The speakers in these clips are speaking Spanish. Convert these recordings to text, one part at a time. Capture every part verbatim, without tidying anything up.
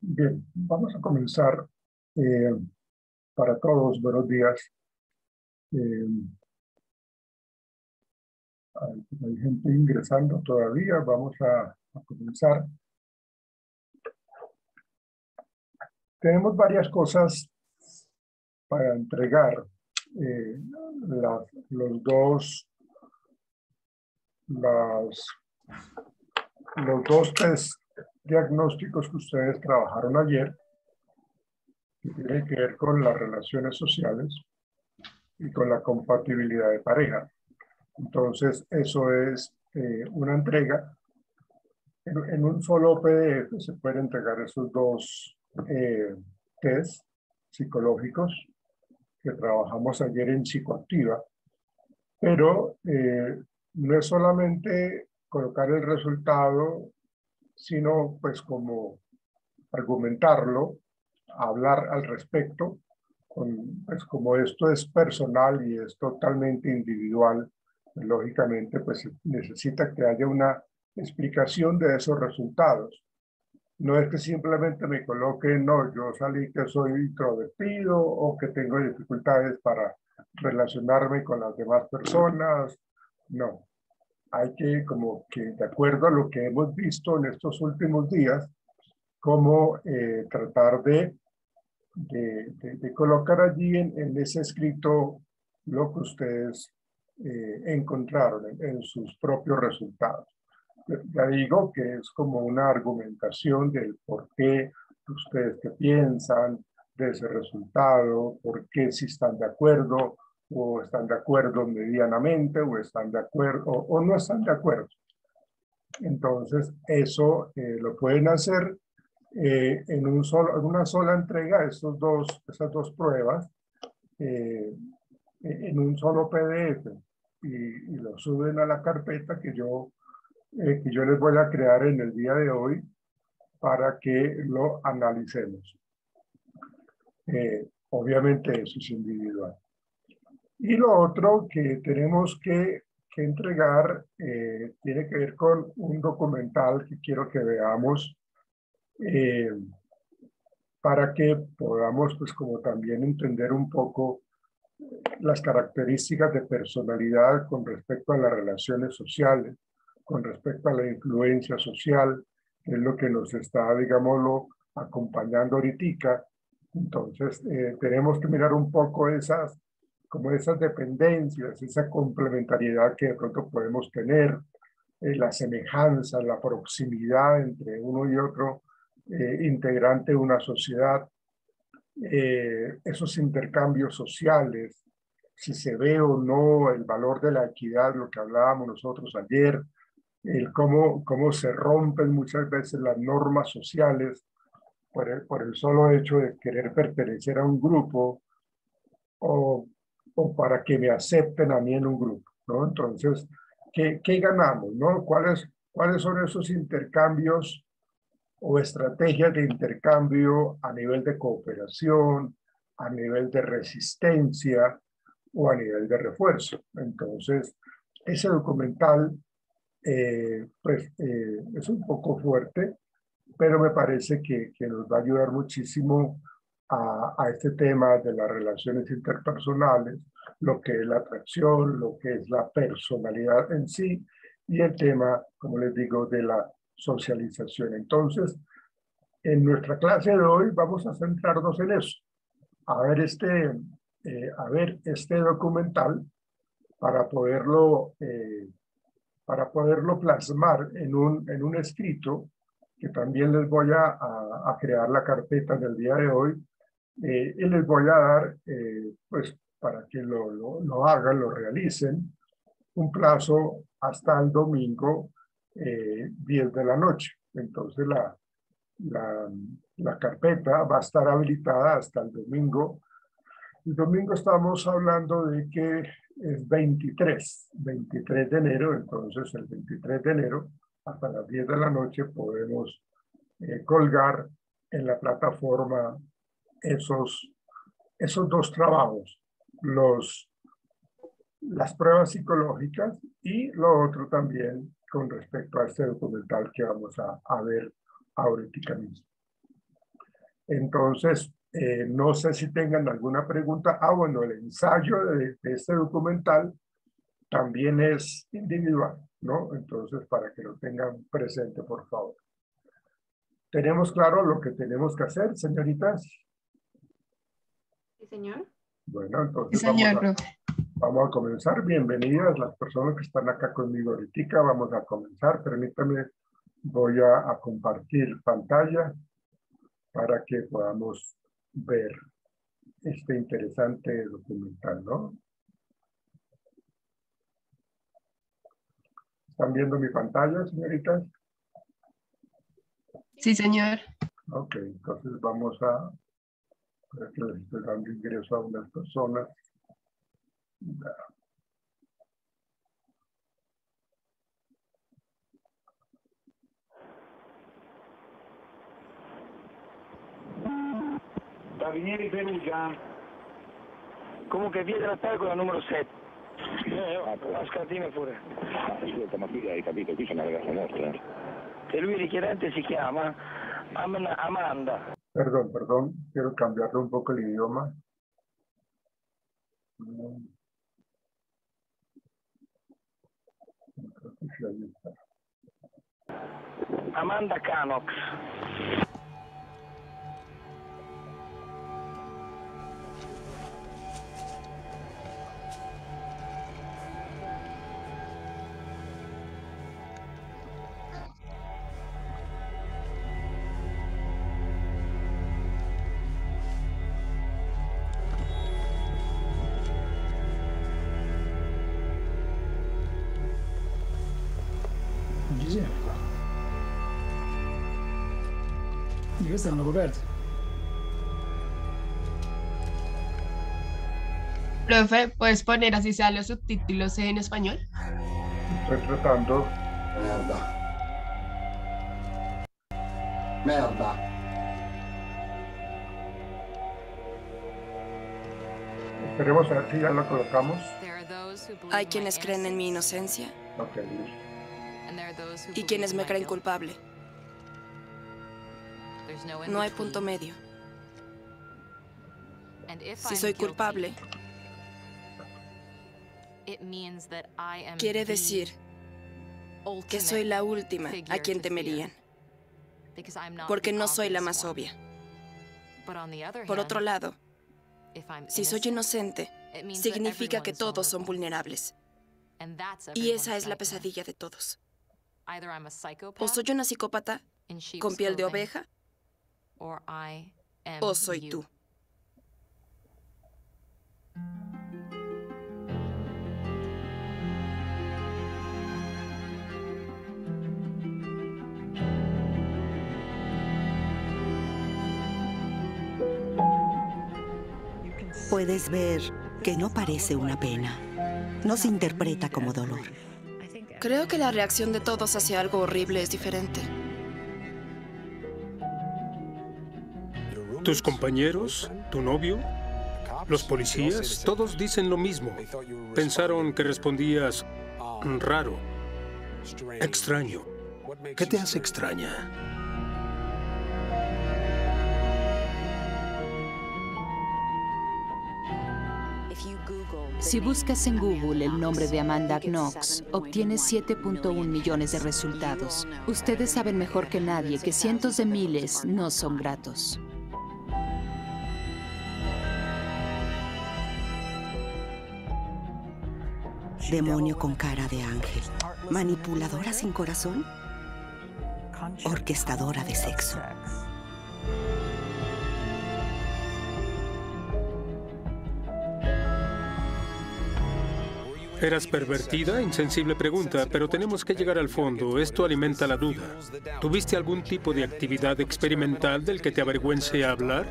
Bien, vamos a comenzar. eh, para todos, buenos días. Eh, hay, hay gente ingresando todavía. Vamos a, a comenzar. Tenemos varias cosas para entregar. Eh, la- los dos, las, los dos test diagnósticos que ustedes trabajaron ayer, que tienen que ver con las relaciones sociales y con la compatibilidad de pareja. Entonces, eso es eh, una entrega. En, en un solo P D F se pueden entregar esos dos eh, test psicológicos que trabajamos ayer en Psicoactiva, pero eh, no es solamente colocar el resultado, sino pues como argumentarlo, hablar al respecto, con, pues como esto es personal y es totalmente individual, pues, lógicamente pues necesita que haya una explicación de esos resultados. No es que simplemente me coloque, no, yo salí que soy introvertido o que tengo dificultades para relacionarme con las demás personas. No, hay que como que de acuerdo a lo que hemos visto en estos últimos días, como eh, tratar de, de, de, de colocar allí en, en, ese escrito lo que ustedes eh, encontraron en, en sus propios resultados. Ya digo que es como una argumentación del por qué ustedes que piensan de ese resultado, por qué si están de acuerdo o están de acuerdo medianamente o están de acuerdo o, o no están de acuerdo. Entonces, eso eh, lo pueden hacer eh, en, un solo, en una sola entrega, estos dos, esas dos pruebas, eh, en un solo P D F y, y lo suben a la carpeta que yo eh, que yo les voy a crear en el día de hoy para que lo analicemos. Eh, obviamente eso es individual. Y lo otro que tenemos que, que entregar eh, tiene que ver con un documental que quiero que veamos eh, para que podamos pues como también entender un poco las características de personalidad con respecto a las relaciones sociales, con respecto a la influencia social, que es lo que nos está, digámoslo, acompañando ahorita. Entonces, eh, tenemos que mirar un poco esas, como esas dependencias, esa complementariedad que de pronto podemos tener, eh, la semejanza, la proximidad entre uno y otro eh, integrante de una sociedad, eh, esos intercambios sociales, si se ve o no el valor de la equidad, lo que hablábamos nosotros ayer, el cómo, cómo se rompen muchas veces las normas sociales por el, por el solo hecho de querer pertenecer a un grupo o, o para que me acepten a mí en un grupo, ¿no? Entonces, ¿qué, qué ganamos, no? ¿Cuáles, cuáles son esos intercambios o estrategias de intercambio a nivel de cooperación, a nivel de resistencia o a nivel de refuerzo? Entonces, ese documental eh, pues, eh, es un poco fuerte, pero me parece que, que nos va a ayudar muchísimo a, a este tema de las relaciones interpersonales, lo que es la atracción, lo que es la personalidad en sí y el tema, como les digo, de la socialización. Entonces, en nuestra clase de hoy vamos a centrarnos en eso, a ver este, eh, a ver este documental para poderlo, eh, para poderlo plasmar en un, en un escrito que también les voy a, a, a crear la carpeta del día de hoy eh, y les voy a dar, eh, pues, para que lo, lo, lo hagan, lo realicen, un plazo hasta el domingo eh, diez de la noche. Entonces la, la, la carpeta va a estar habilitada hasta el domingo. El domingo estamos hablando de que es veintitrés, veintitrés de enero, entonces el veintitrés de enero hasta las diez de la noche podemos eh, colgar en la plataforma esos, esos dos trabajos, los, las pruebas psicológicas y lo otro también con respecto a este documental que vamos a, a ver ahorita mismo. Entonces, eh, no sé si tengan alguna pregunta. Ah, bueno, el ensayo de, de este documental también es individual, ¿no? Entonces, para que lo tengan presente, por favor. ¿Tenemos claro lo que tenemos que hacer, señoritas? Sí, señor. Bueno, Sí, entonces señor, vamos a, profe. vamos a comenzar. Bienvenidas las personas que están acá conmigo ahorita. Vamos a comenzar. Permítame, voy a, a compartir pantalla para que podamos ver este interesante documental, ¿no? ¿Están viendo mi pantalla, señoritas? Sí, señor. Ok, entonces vamos a... Creo que les estoy dando ingreso a unas personas. Carabinieri Perugia. Comunque via della Pergola numero sette. Eh, la scartina pure. Ascolta, ma qui hai capito, qui c'è una ragazza morta. Eh? E lui il richiedente si chiama Am- Amanda. Perdón, perdón, quiero cambiarle un poco el idioma. Mm. Creo que sí, ahí está. Amanda Canox. Di queste hanno coperto. Profe, ¿puedes poner así sean los subtítulos en español? Estoy tratando. Merda. Merda. Esperemos a ver si ya lo colocamos. Hay quienes creen en mi inocencia Ok, listo. y quienes me creen culpable. No hay punto medio. Si soy culpable, quiere decir que soy la última a quien temerían, porque no soy la más obvia. Por otro lado, si soy inocente, significa que todos son vulnerables. Y esa es la pesadilla de todos. O soy una psicópata con piel de oveja, o soy tú. Puedes ver que no parece una pena. No se interpreta como dolor. Creo que la reacción de todos hacia algo horrible es diferente. ¿Tus compañeros? ¿Tu novio? ¿Los policías? Todos dicen lo mismo. Pensaron que respondías raro, extraño. ¿Qué te hace extraña? Si buscas en Google el nombre de Amanda Knox, obtienes siete punto uno millones de resultados. Ustedes saben mejor que nadie que cientos de miles no son gratos. Demonio con cara de ángel. Manipuladora sin corazón. Orquestadora de sexo. ¿Eras pervertida? Insensible pregunta, pero tenemos que llegar al fondo. Esto alimenta la duda. ¿Tuviste algún tipo de actividad experimental del que te avergüence hablar?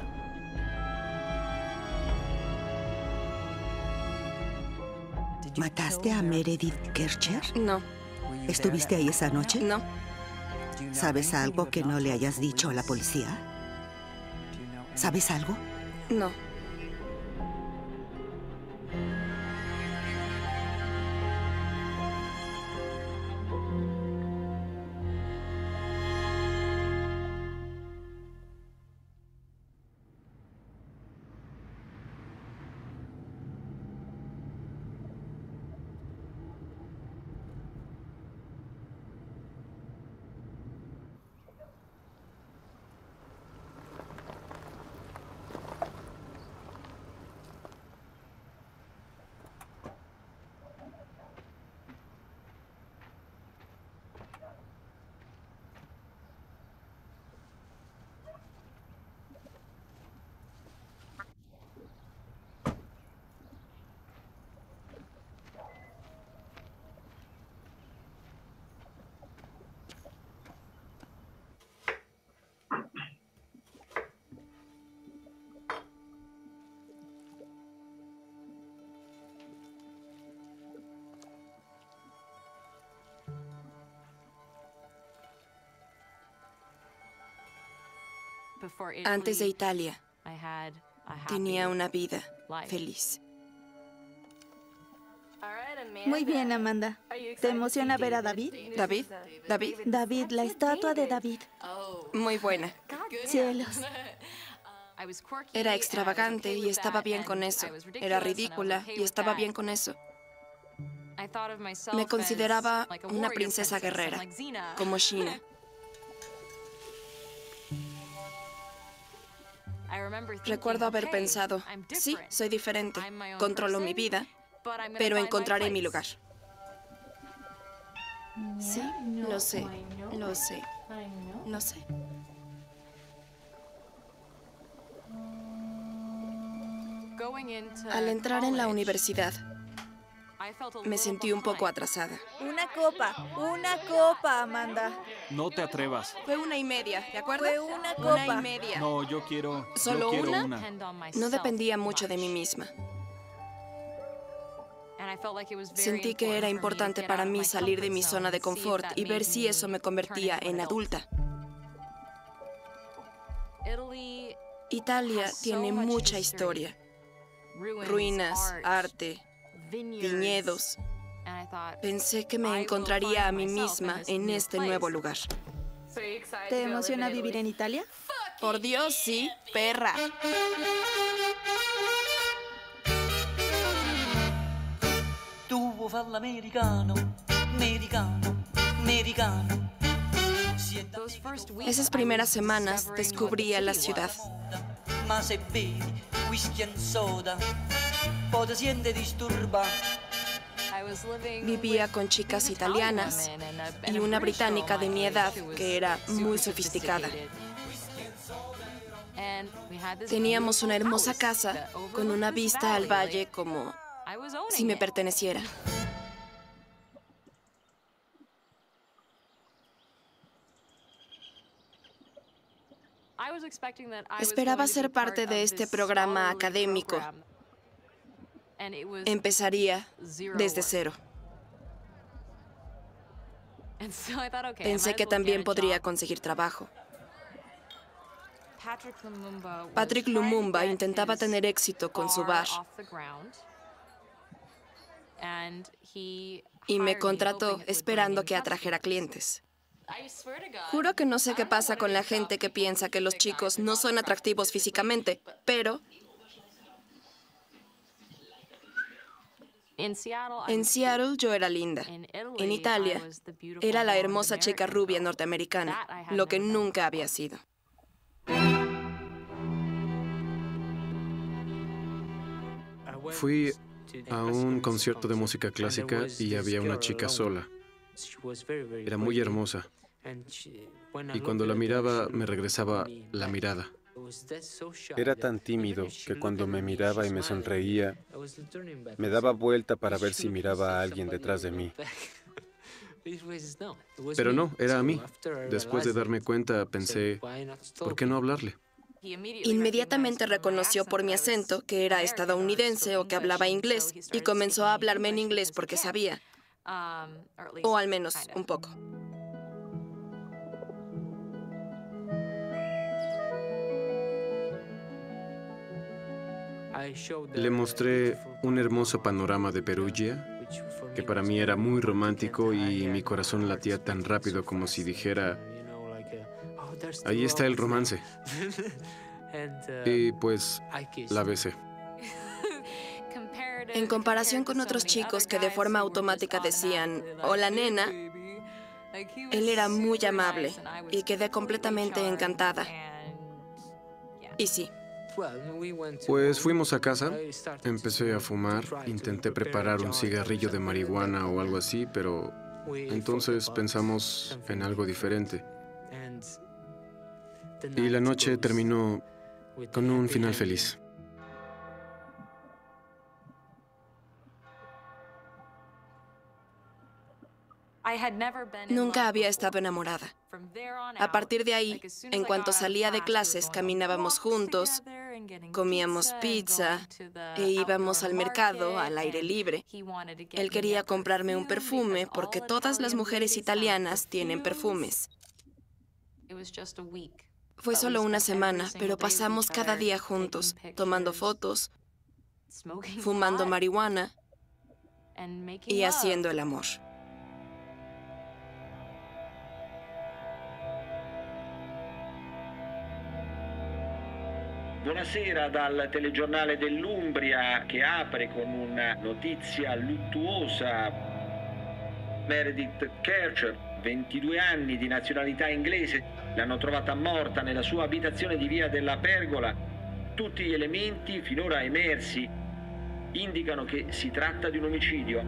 ¿Mataste a Meredith Kercher? No. ¿Estuviste ahí esa noche? No. ¿Sabes algo que no le hayas dicho a la policía? ¿Sabes algo? No. Antes de Italia, tenía una vida feliz. Muy bien, Amanda. ¿Te emociona ver a David? ¿David? ¿David? David, la estatua de David. Muy buena. Cielos. Era extravagante y estaba bien con eso. Era ridícula y estaba bien con eso. Me consideraba una princesa guerrera, como Sheena. Recuerdo haber pensado, sí, soy diferente, controlo mi vida, pero encontraré mi lugar. Sí, lo sé, lo sé, lo sé. Al entrar en la universidad, me sentí un poco atrasada. Una copa, una copa, Amanda. No te atrevas. Fue una y media, ¿de acuerdo? Fue una copa. Una y media. No, yo quiero... ¿Solo yo quiero una? una? No dependía mucho de mí misma. Sentí que era importante para mí salir de mi zona de confort y ver si eso me convertía en adulta. Italia tiene mucha historia. Ruinas, arte, viñedos. Pensé que me encontraría a mí misma en este nuevo lugar. ¿Te emociona vivir en Italia? Por Dios, sí, perra. Tuvo farla americano, americano, americano. Esas primeras semanas descubrí a la ciudad. Ma se bevi whisky and soda, poi ti siente disturba. Vivía con chicas italianas y una británica de mi edad que era muy sofisticada. Teníamos una hermosa casa con una vista al valle como si me perteneciera. Esperaba ser parte de este programa académico. Empezaría desde cero. Pensé que también podría conseguir trabajo. Patrick Lumumba intentaba tener éxito con su bar y me contrató esperando que atrajera clientes. Juro que no sé qué pasa con la gente que piensa que los chicos no son atractivos físicamente, pero en Seattle yo era linda. En Italia era la hermosa chica rubia norteamericana, lo que nunca había sido. Fui a un concierto de música clásica y había una chica sola. Era muy hermosa. Y cuando la miraba, me regresaba la mirada. Era tan tímido que cuando me miraba y me sonreía, me daba vuelta para ver si miraba a alguien detrás de mí. Pero no, era a mí. Después de darme cuenta, pensé, ¿por qué no hablarle? Inmediatamente reconoció por mi acento que era estadounidense o que hablaba inglés y comenzó a hablarme en inglés porque sabía, o al menos un poco. Le mostré un hermoso panorama de Perugia, que para mí era muy romántico y mi corazón latía tan rápido como si dijera, ahí está el romance. Y pues la besé. En comparación con otros chicos que de forma automática decían, hola nena, él era muy amable y quedé completamente encantada. Y sí. Pues fuimos a casa, empecé a fumar, intenté preparar un cigarrillo de marihuana o algo así, pero entonces pensamos en algo diferente. Y la noche terminó con un final feliz. Nunca había estado enamorada. A partir de ahí, en cuanto salía de clases, caminábamos juntos, comíamos pizza e íbamos al mercado al aire libre. Él quería comprarme un perfume porque todas las mujeres italianas tienen perfumes. Fue solo una semana, pero pasamos cada día juntos, tomando fotos, fumando marihuana y haciendo el amor. Buonasera dal telegiornale dell'Umbria che apre con una notizia luttuosa. Meredith Kercher, ventidue anni, di nazionalità inglese, l'hanno trovata morta nella sua abitazione di Via della Pergola. Tutti gli elementi finora emersi indicano che si tratta di un omicidio.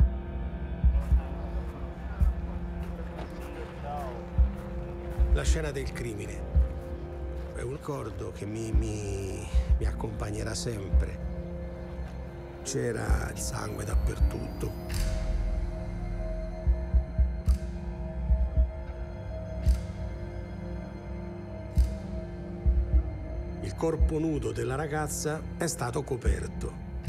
La scena del crimine è un ricordo che mi, mi, mi accompagnerà sempre. C'era il sangue dappertutto. Il corpo nudo della ragazza è stato coperto.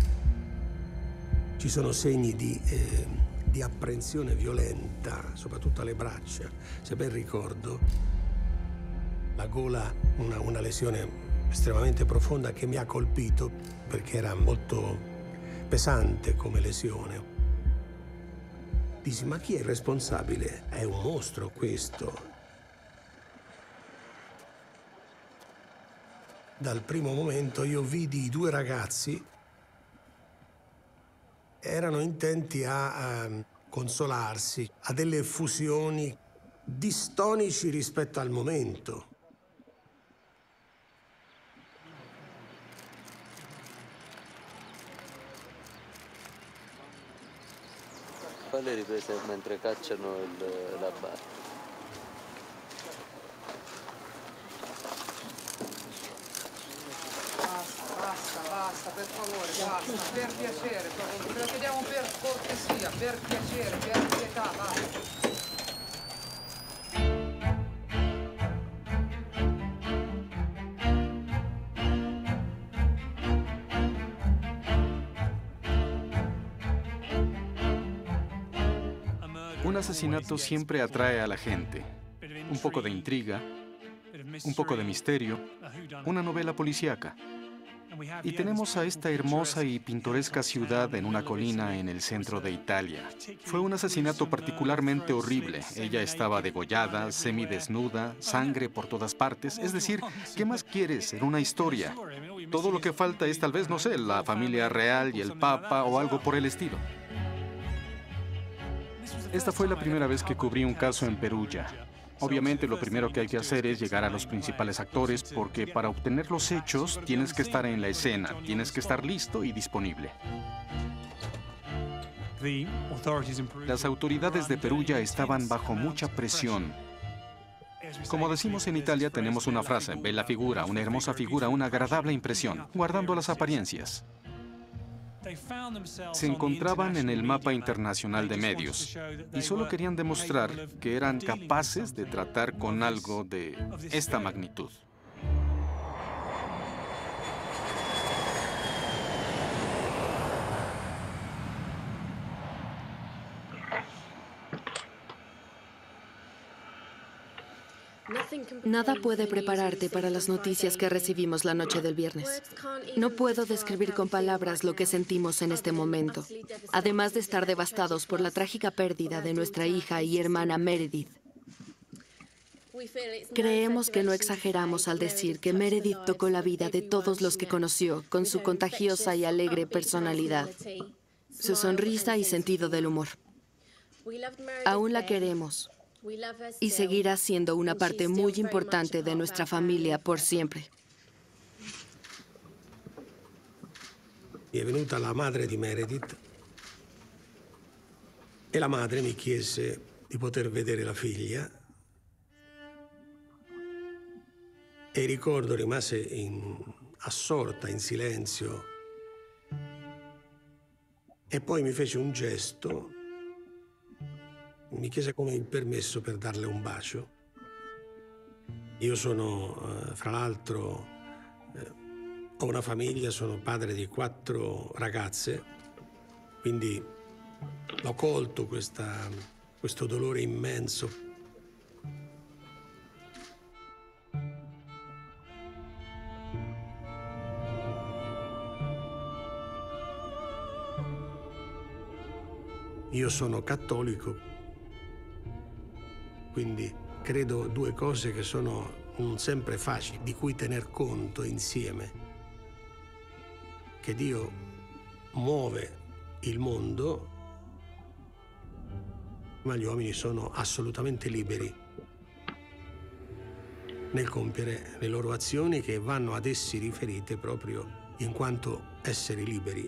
Ci sono segni di, eh, di apprensione violenta, soprattutto alle braccia, se ben ricordo. La gola, una, una lesione estremamente profonda che mi ha colpito perché era molto pesante come lesione. Dissi, ma chi è il responsabile? È un mostro questo. Dal primo momento io vidi i due ragazzi, erano intenti a, a consolarsi, a delle effusioni distonici rispetto al momento. Le riprese mentre cacciano il, la barca. Basta, basta, basta, per favore, basta, per piacere, ve lo chiediamo per cortesia, per piacere, per pietà, basta. Un asesinato siempre atrae a la gente. Un poco de intriga, un poco de misterio, una novela policíaca. Y tenemos a esta hermosa y pintoresca ciudad en una colina en el centro de Italia. Fue un asesinato particularmente horrible. Ella estaba degollada, semidesnuda, sangre por todas partes. Es decir, ¿qué más quieres en una historia? Todo lo que falta es tal vez, no sé, la familia real y el papa o algo por el estilo. Esta fue la primera vez que cubrí un caso en Perugia. Obviamente lo primero que hay que hacer es llegar a los principales actores porque para obtener los hechos tienes que estar en la escena, tienes que estar listo y disponible. Las autoridades de Perugia estaban bajo mucha presión. Como decimos en Italia, tenemos una frase, bella figura, una hermosa figura, una agradable impresión, guardando las apariencias. Se encontraban en el mapa internacional de medios y solo querían demostrar que eran capaces de tratar con algo de esta magnitud. Nada puede prepararte para las noticias que recibimos la noche del viernes. No puedo describir con palabras lo que sentimos en este momento, además de estar devastados por la trágica pérdida de nuestra hija y hermana Meredith. Creemos que no exageramos al decir que Meredith tocó la vida de todos los que conoció con su contagiosa y alegre personalidad, su sonrisa y sentido del humor. Aún la queremos. Y seguirá siendo una parte muy importante de nuestra familia por siempre. È venuta la madre di Meredith e la madre mi chiese di poter vedere la figlia e ricordo rimase in, assorta, in silenzio e poi mi fece un gesto. Mi chiese come il permesso per darle un bacio. Io sono, eh, fra l'altro, eh, ho una famiglia, sono padre di quattro ragazze, quindi l'ho colto questa, questo dolore immenso. Io sono cattolico, quindi credo due cose che sono non sempre facili, di cui tener conto insieme. Che Dio muove il mondo, ma gli uomini sono assolutamente liberi nel compiere le loro azioni che vanno ad essi riferite proprio in quanto esseri liberi.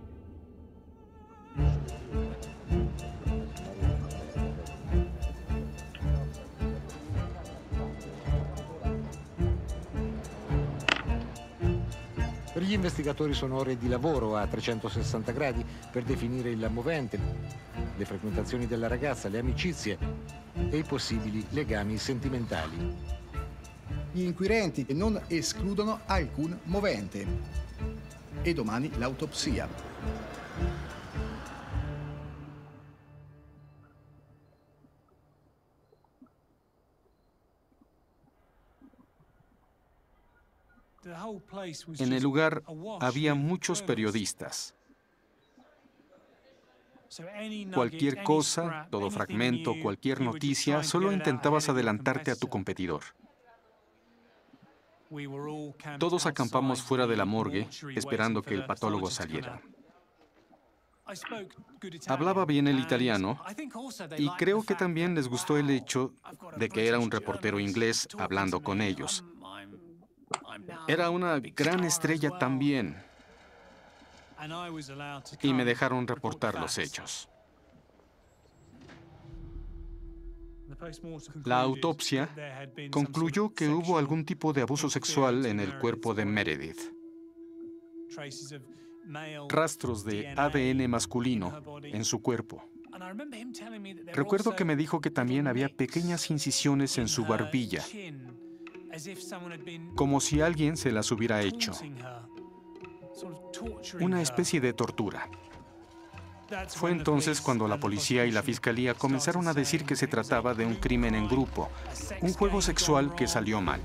Per gli investigatori sono ore di lavoro a trecentosessanta gradi per definire il movente, le frequentazioni della ragazza, le amicizie e i possibili legami sentimentali. Gli inquirenti non escludono alcun movente. E domani l'autopsia. En el lugar había muchos periodistas. Cualquier cosa, todo fragmento, cualquier noticia, solo intentabas adelantarte a tu competidor. Todos acampamos fuera de la morgue, esperando que el patólogo saliera. Hablaba bien el italiano y creo que también les gustó el hecho de que era un reportero inglés hablando con ellos. Era una gran estrella también. Y me dejaron reportar los hechos. La autopsia concluyó que hubo algún tipo de abuso sexual en el cuerpo de Meredith. Rastros de A D N masculino en su cuerpo. Recuerdo que me dijo que también había pequeñas incisiones en su barbilla, como si alguien se las hubiera hecho. Una especie de tortura. Fue entonces cuando la policía y la fiscalía comenzaron a decir que se trataba de un crimen en grupo, un juego sexual que salió mal.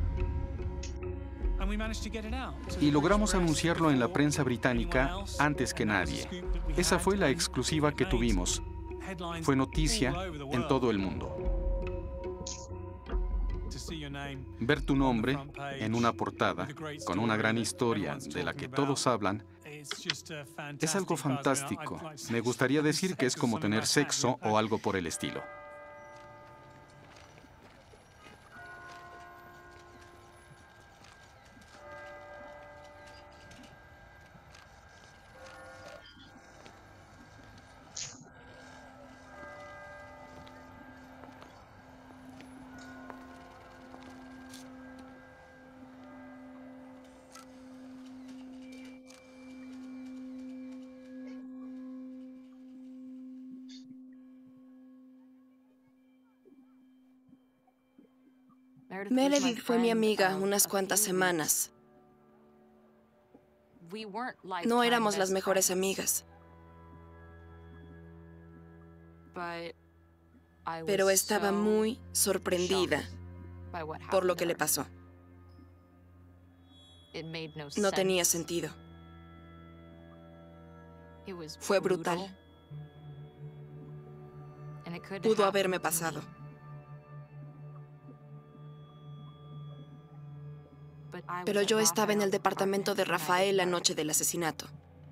Y logramos anunciarlo en la prensa británica antes que nadie. Esa fue la exclusiva que tuvimos. Fue noticia en todo el mundo. Ver tu nombre en una portada con una gran historia de la que todos hablan es algo fantástico. Me gustaría decir que es como tener sexo o algo por el estilo. Meredith fue mi amiga unas cuantas semanas. No éramos las mejores amigas. Pero estaba muy sorprendida por lo que le pasó. No tenía sentido. Fue brutal. Pudo haberme pasado. Pero yo estaba en el departamento de Rafael la noche del asesinato.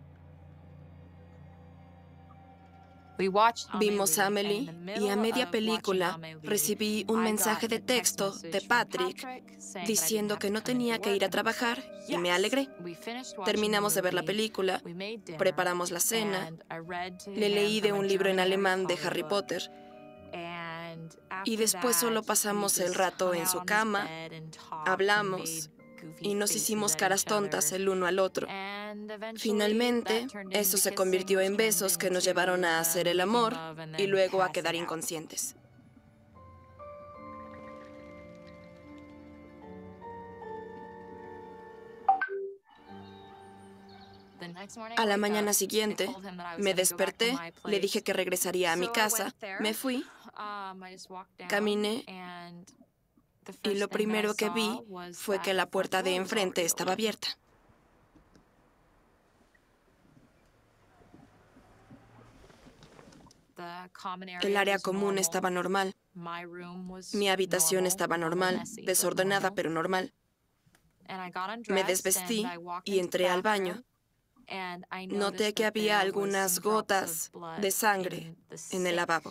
Vimos Amelie y a media película recibí un mensaje de texto de Patrick diciendo que no tenía que ir a trabajar y me alegré. Terminamos de ver la película, preparamos la cena, le leí de un libro en alemán de Harry Potter y después solo pasamos el rato en su cama, hablamos y nos hicimos caras tontas el uno al otro. Finalmente, eso se convirtió en besos que nos llevaron a hacer el amor y luego a quedar inconscientes. A la mañana siguiente, me desperté, le dije que regresaría a mi casa, me fui, caminé y lo primero que vi fue que la puerta de enfrente estaba abierta. El área común estaba normal. Mi habitación estaba normal, desordenada pero normal. Me desvestí y entré al baño. Noté que había algunas gotas de sangre en el lavabo.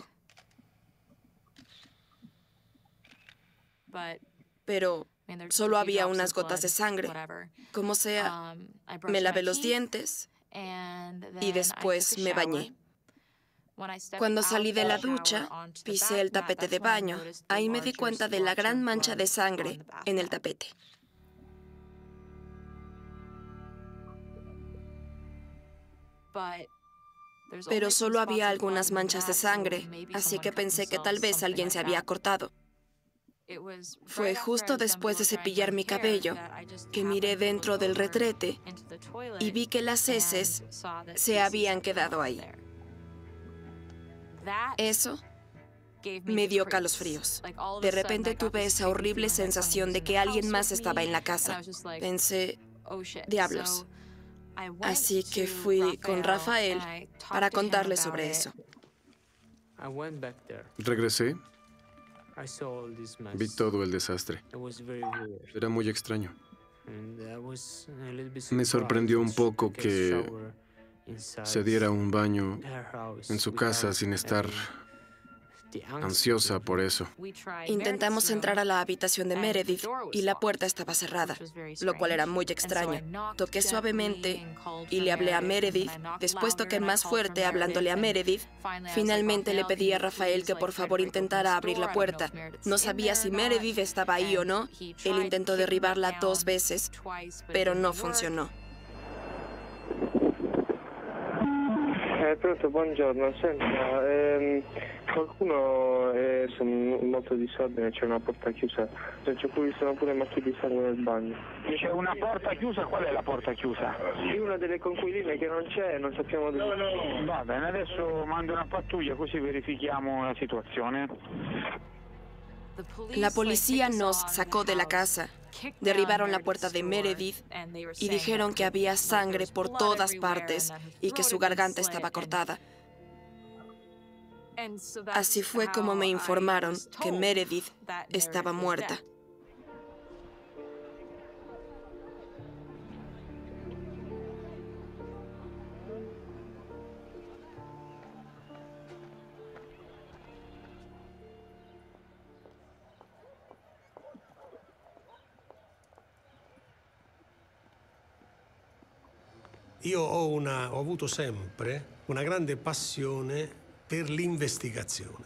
Pero solo había unas gotas de sangre. Como sea, me lavé los dientes y después me bañé. Cuando salí de la ducha, pisé el tapete de baño. Ahí me di cuenta de la gran mancha de sangre en el tapete. Pero solo había algunas manchas de sangre, así que pensé que tal vez alguien se había cortado. Fue justo después de cepillar mi cabello que miré dentro del retrete y vi que las heces se habían quedado ahí. Eso me dio calosfríos. De repente tuve esa horrible sensación de que alguien más estaba en la casa. Pensé, diablos. Así que fui con Rafael para contarle sobre eso. Regresé. Vi todo el desastre. Era muy extraño. Me sorprendió un poco que se diera un baño en su casa sin estar ansiosa por eso. Intentamos entrar a la habitación de Meredith y la puerta estaba cerrada, lo cual era muy extraño. Toqué suavemente y le hablé a Meredith. Después toqué más fuerte hablándole a Meredith. Finalmente le pedí a Rafael que por favor intentara abrir la puerta. No sabía si Meredith estaba ahí o no. Él intentó derribarla dos veces, pero no funcionó. Eh, pronto, buongiorno. Senta, ehm, qualcuno è in molto disordine, c'è una porta chiusa. C'è qui sono pure macchie di sangue nel bagno. C'è una porta chiusa? Qual è la porta chiusa? Sì, una delle conquiline che non c'è, non sappiamo dove. Va bene, adesso mando una pattuglia così verifichiamo la situazione. La policía nos sacó de la casa. Derribaron la puerta de Meredith y dijeron que había sangre por todas partes y que su garganta estaba cortada. Así fue como me informaron que Meredith estaba muerta. Io ho, una, ho avuto sempre una grande passione per l'investigazione.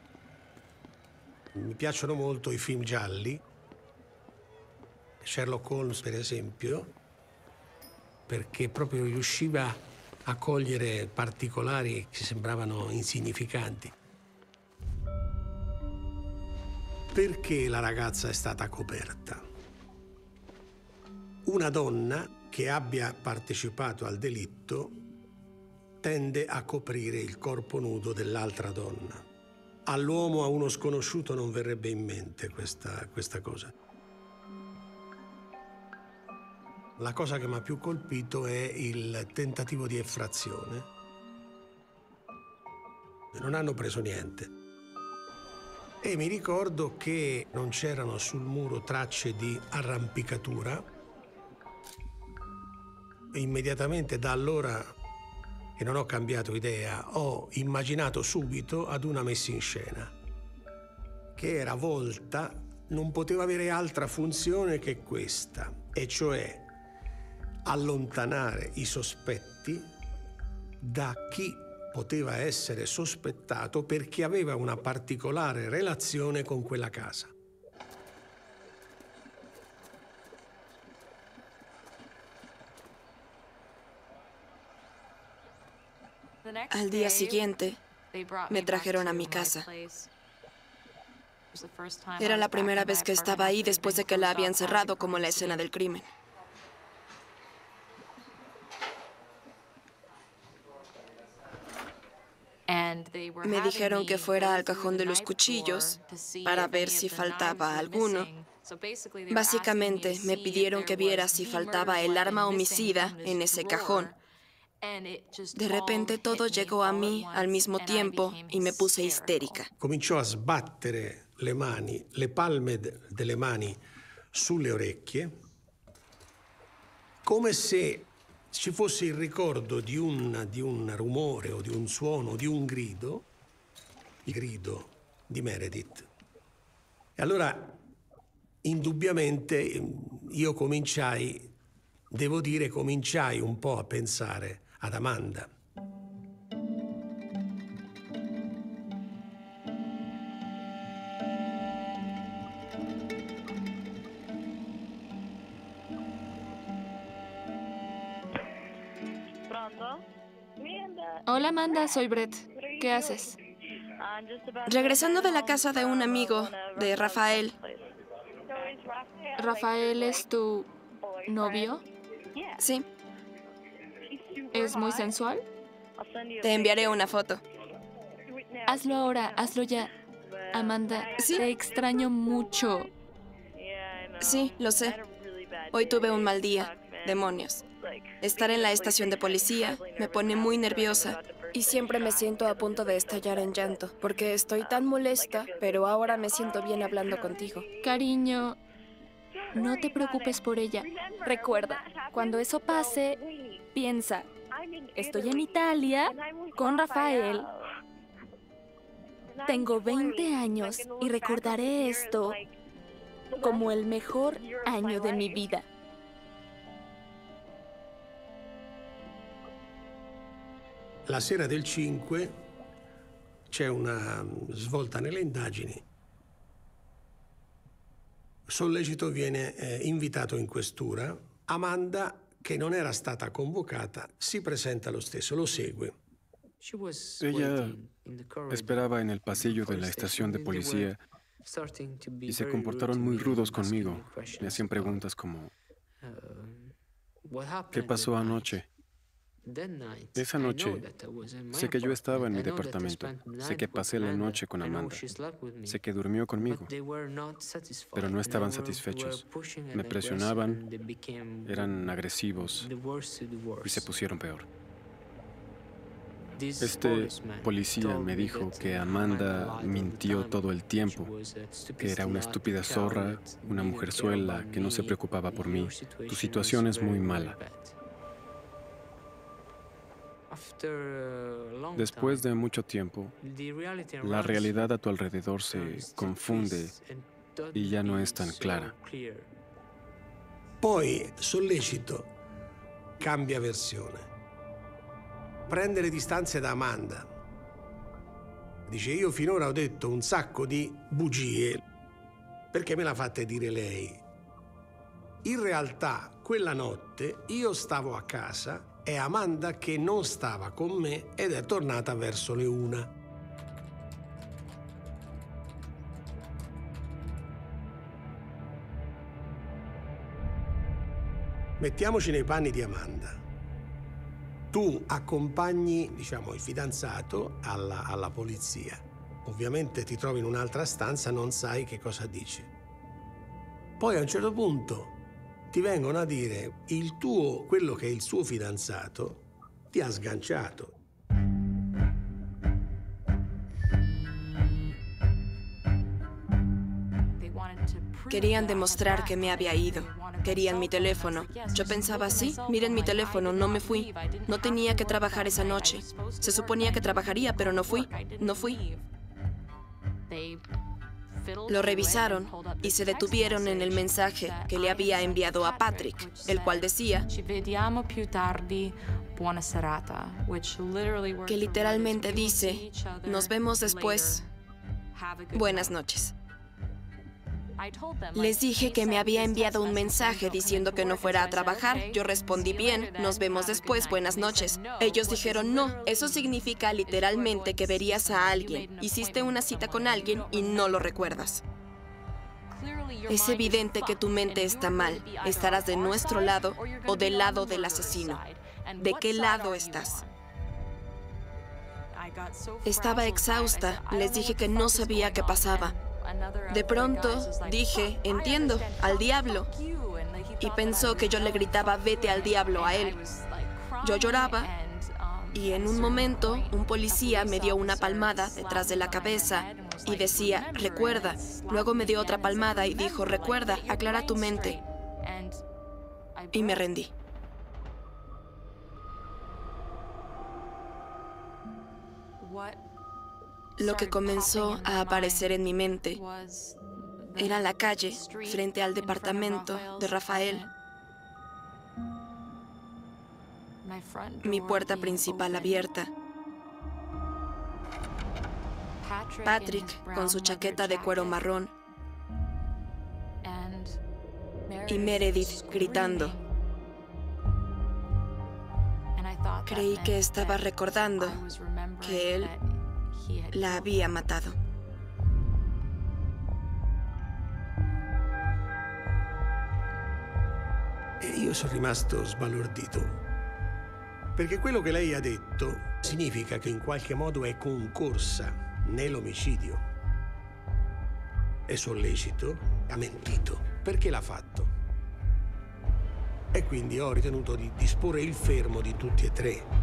Mi piacciono molto i film gialli, Sherlock Holmes per esempio, perché proprio riusciva a cogliere particolari che sembravano insignificanti. Perché la ragazza è stata coperta? Una donna che abbia partecipato al delitto tende a coprire il corpo nudo dell'altra donna. All'uomo, a uno sconosciuto, non verrebbe in mente questa, questa cosa. La cosa che mi ha più colpito è il tentativo di effrazione. Non hanno preso niente. E mi ricordo che non c'erano sul muro tracce di arrampicatura. E immediatamente da allora che non ho cambiato idea, ho immaginato subito ad una messa in scena che era volta, non poteva avere altra funzione che questa, e cioè allontanare i sospetti da chi poteva essere sospettato perché aveva una particolare relazione con quella casa. Al día siguiente, me trajeron a mi casa. Era la primera vez que estaba ahí después de que la habían cerrado como la escena del crimen. Me dijeron que fuera al cajón de los cuchillos para ver si faltaba alguno. Básicamente, me pidieron que viera si faltaba el arma homicida en ese cajón. De repente todo llegó a mí al mismo tiempo y me puse histérica. Cominciò a sbattere le mani, le palme de- delle mani sulle orecchie, come se ci fosse il ricordo di un, di un rumore o di un suono, di un grido, il grido di Meredith. E allora, indubbiamente, io cominciai, devo dire, cominciai un po' a pensare ad Amanda. Hola Amanda, soy Brett. ¿Qué haces? Regresando de la casa de un amigo, de Rafael. ¿Rafael es tu novio? Sí. ¿Es muy sensual? Te enviaré una foto. Hazlo ahora, hazlo ya. Amanda, te extraño mucho. Sí, lo sé. Hoy tuve un mal día. Demonios. Estar en la estación de policía me pone muy nerviosa. Y siempre me siento a punto de estallar en llanto, porque estoy tan molesta, pero ahora me siento bien hablando contigo. Cariño, no te preocupes por ella. Recuerda, cuando eso pase, piensa, estoy en Italia con Rafael. Tengo veinte años y recordaré esto como el mejor año de mi vida. La sera del cinque c'è una svolta nelle indagini. Sollecito viene eh, invitato in questura. Amanda, che non era stata convocata, si presenta lo stesso, lo segue. Ella esperaba en el pasillo de la estación de policía y se comportaron muy rudos conmigo. Me hacían preguntas como, ¿qué pasó anoche? Esa noche, sé que yo estaba en mi departamento, sé que pasé la noche con Amanda, sé que durmió conmigo, pero no estaban satisfechos. Me presionaban, eran agresivos y se pusieron peor. Este policía me dijo que Amanda mintió todo el tiempo, que era una estúpida zorra, una mujerzuela que no se preocupaba por mí. Tu situación es muy mala. Después de mucho tiempo, la realidad a tu alrededor se confunde y ya no es tan clara. Poi Sollecito cambia versione. Prende le distanze da Amanda. Dice, io finora ho detto un sacco di bugie perché me l'ha fatte dire lei. In realtà, quella notte io stavo a casa. È Amanda che non stava con me ed è tornata verso le una. Mettiamoci nei panni di Amanda. Tu accompagni, diciamo, il fidanzato alla, alla polizia. Ovviamente ti trovi in un'altra stanza, non sai che cosa dice. Poi a un certo punto ti vengono a dire il tuo, quello che è il suo fidanzato, ti ha sganciato. Querían demostrar que me había ido. Querían mi teléfono. Yo pensaba, sí, miren mi teléfono, no me fui. No tenía que trabajar esa noche. Se suponía que trabajaría, pero no fui. No fui. Lo revisaron y se detuvieron en el mensaje que le había enviado a Patrick, el cual decía que literalmente dice, nos vemos después, buenas noches. Les dije que me había enviado un mensaje diciendo que no fuera a trabajar. Yo respondí bien, nos vemos después, buenas noches. Ellos dijeron no, eso significa literalmente que verías a alguien. Hiciste una cita con alguien y no lo recuerdas. Es evidente que tu mente está mal. Estarás de nuestro lado o del lado del asesino. ¿De qué lado estás? Estaba exhausta. Les dije que no sabía qué pasaba. De pronto dije, entiendo, al diablo. Y pensó que yo le gritaba, vete al diablo a él. Yo lloraba Y en un momento, un policía me dio una palmada detrás de la cabeza y decía, recuerda. Luego me dio otra palmada y dijo, recuerda, aclara tu mente. Y me rendí. Lo que comenzó a aparecer en mi mente era la calle frente al departamento de Rafael. Mi puerta principal abierta. Patrick con su chaqueta de cuero marrón. Y Meredith gritando. Creí que estaba recordando que él la había matado. E io sono rimasto sbalordito, perché quello che lei ha detto significa che in qualche modo è concorsa nell'omicidio. È sollecito, ha mentito. Perché l'ha fatto? E quindi ho ritenuto di disporre il fermo di tutti e tre.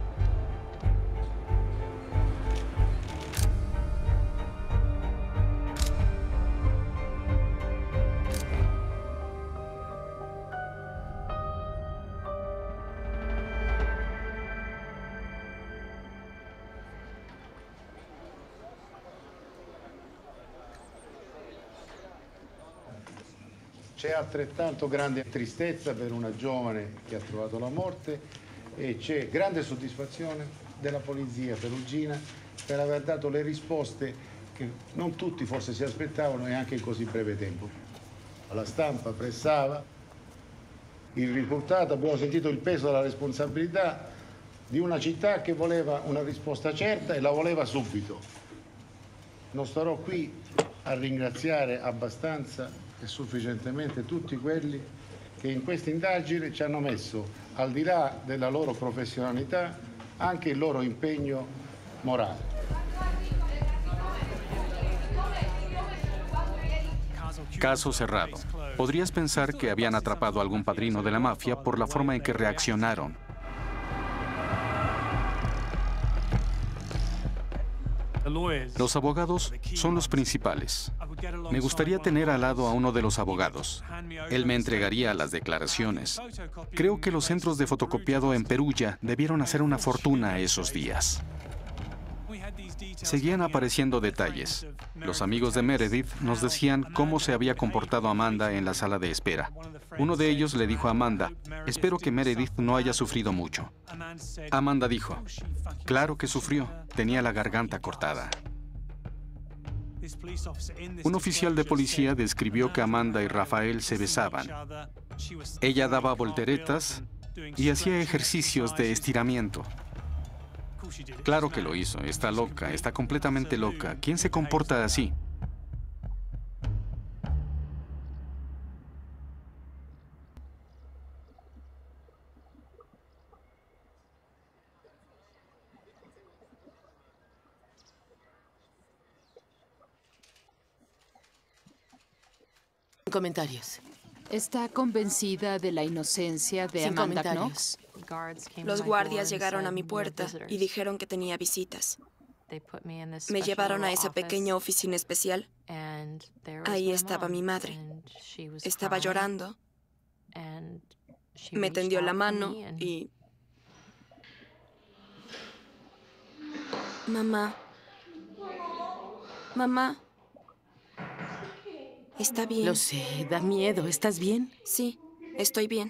C'è altrettanto grande tristezza per una giovane che ha trovato la morte e c'è grande soddisfazione della polizia perugina per aver dato le risposte che non tutti forse si aspettavano e anche in così breve tempo. La stampa pressava il risultato, abbiamo sentito il peso della responsabilità di una città che voleva una risposta certa e la voleva subito. Non starò qui a ringraziare abbastanza e sufficientemente tutti quelli che in questa indagine ci hanno messo, al di là della loro professionalità, anche il loro impegno morale. Caso cerrado. Podrías pensar que habían atrapado a algún padrino de la mafia por la forma en que reaccionaron. Los abogados son los principales. Me gustaría tener al lado a uno de los abogados. Él me entregaría las declaraciones. Creo que los centros de fotocopiado en Perugia debieron hacer una fortuna esos días. Seguían apareciendo detalles. Los amigos de Meredith nos decían cómo se había comportado Amanda en la sala de espera. Uno de ellos le dijo a Amanda, espero que Meredith no haya sufrido mucho. Amanda dijo, claro que sufrió, tenía la garganta cortada. Un oficial de policía describió que Amanda y Rafael se besaban. Ella daba volteretas y hacía ejercicios de estiramiento. Claro que lo hizo, está loca, está completamente loca. ¿Quién se comporta así? Comentarios. ¿Está convencida de la inocencia de Sin Amanda Knox? Los guardias llegaron a mi puerta y dijeron que tenía visitas. Me llevaron a esa pequeña oficina especial. Ahí estaba mi madre. Estaba llorando. Me tendió la mano y... Mamá. Mamá. ¿Está bien? Lo sé, da miedo. ¿Estás bien? Sí, estoy bien.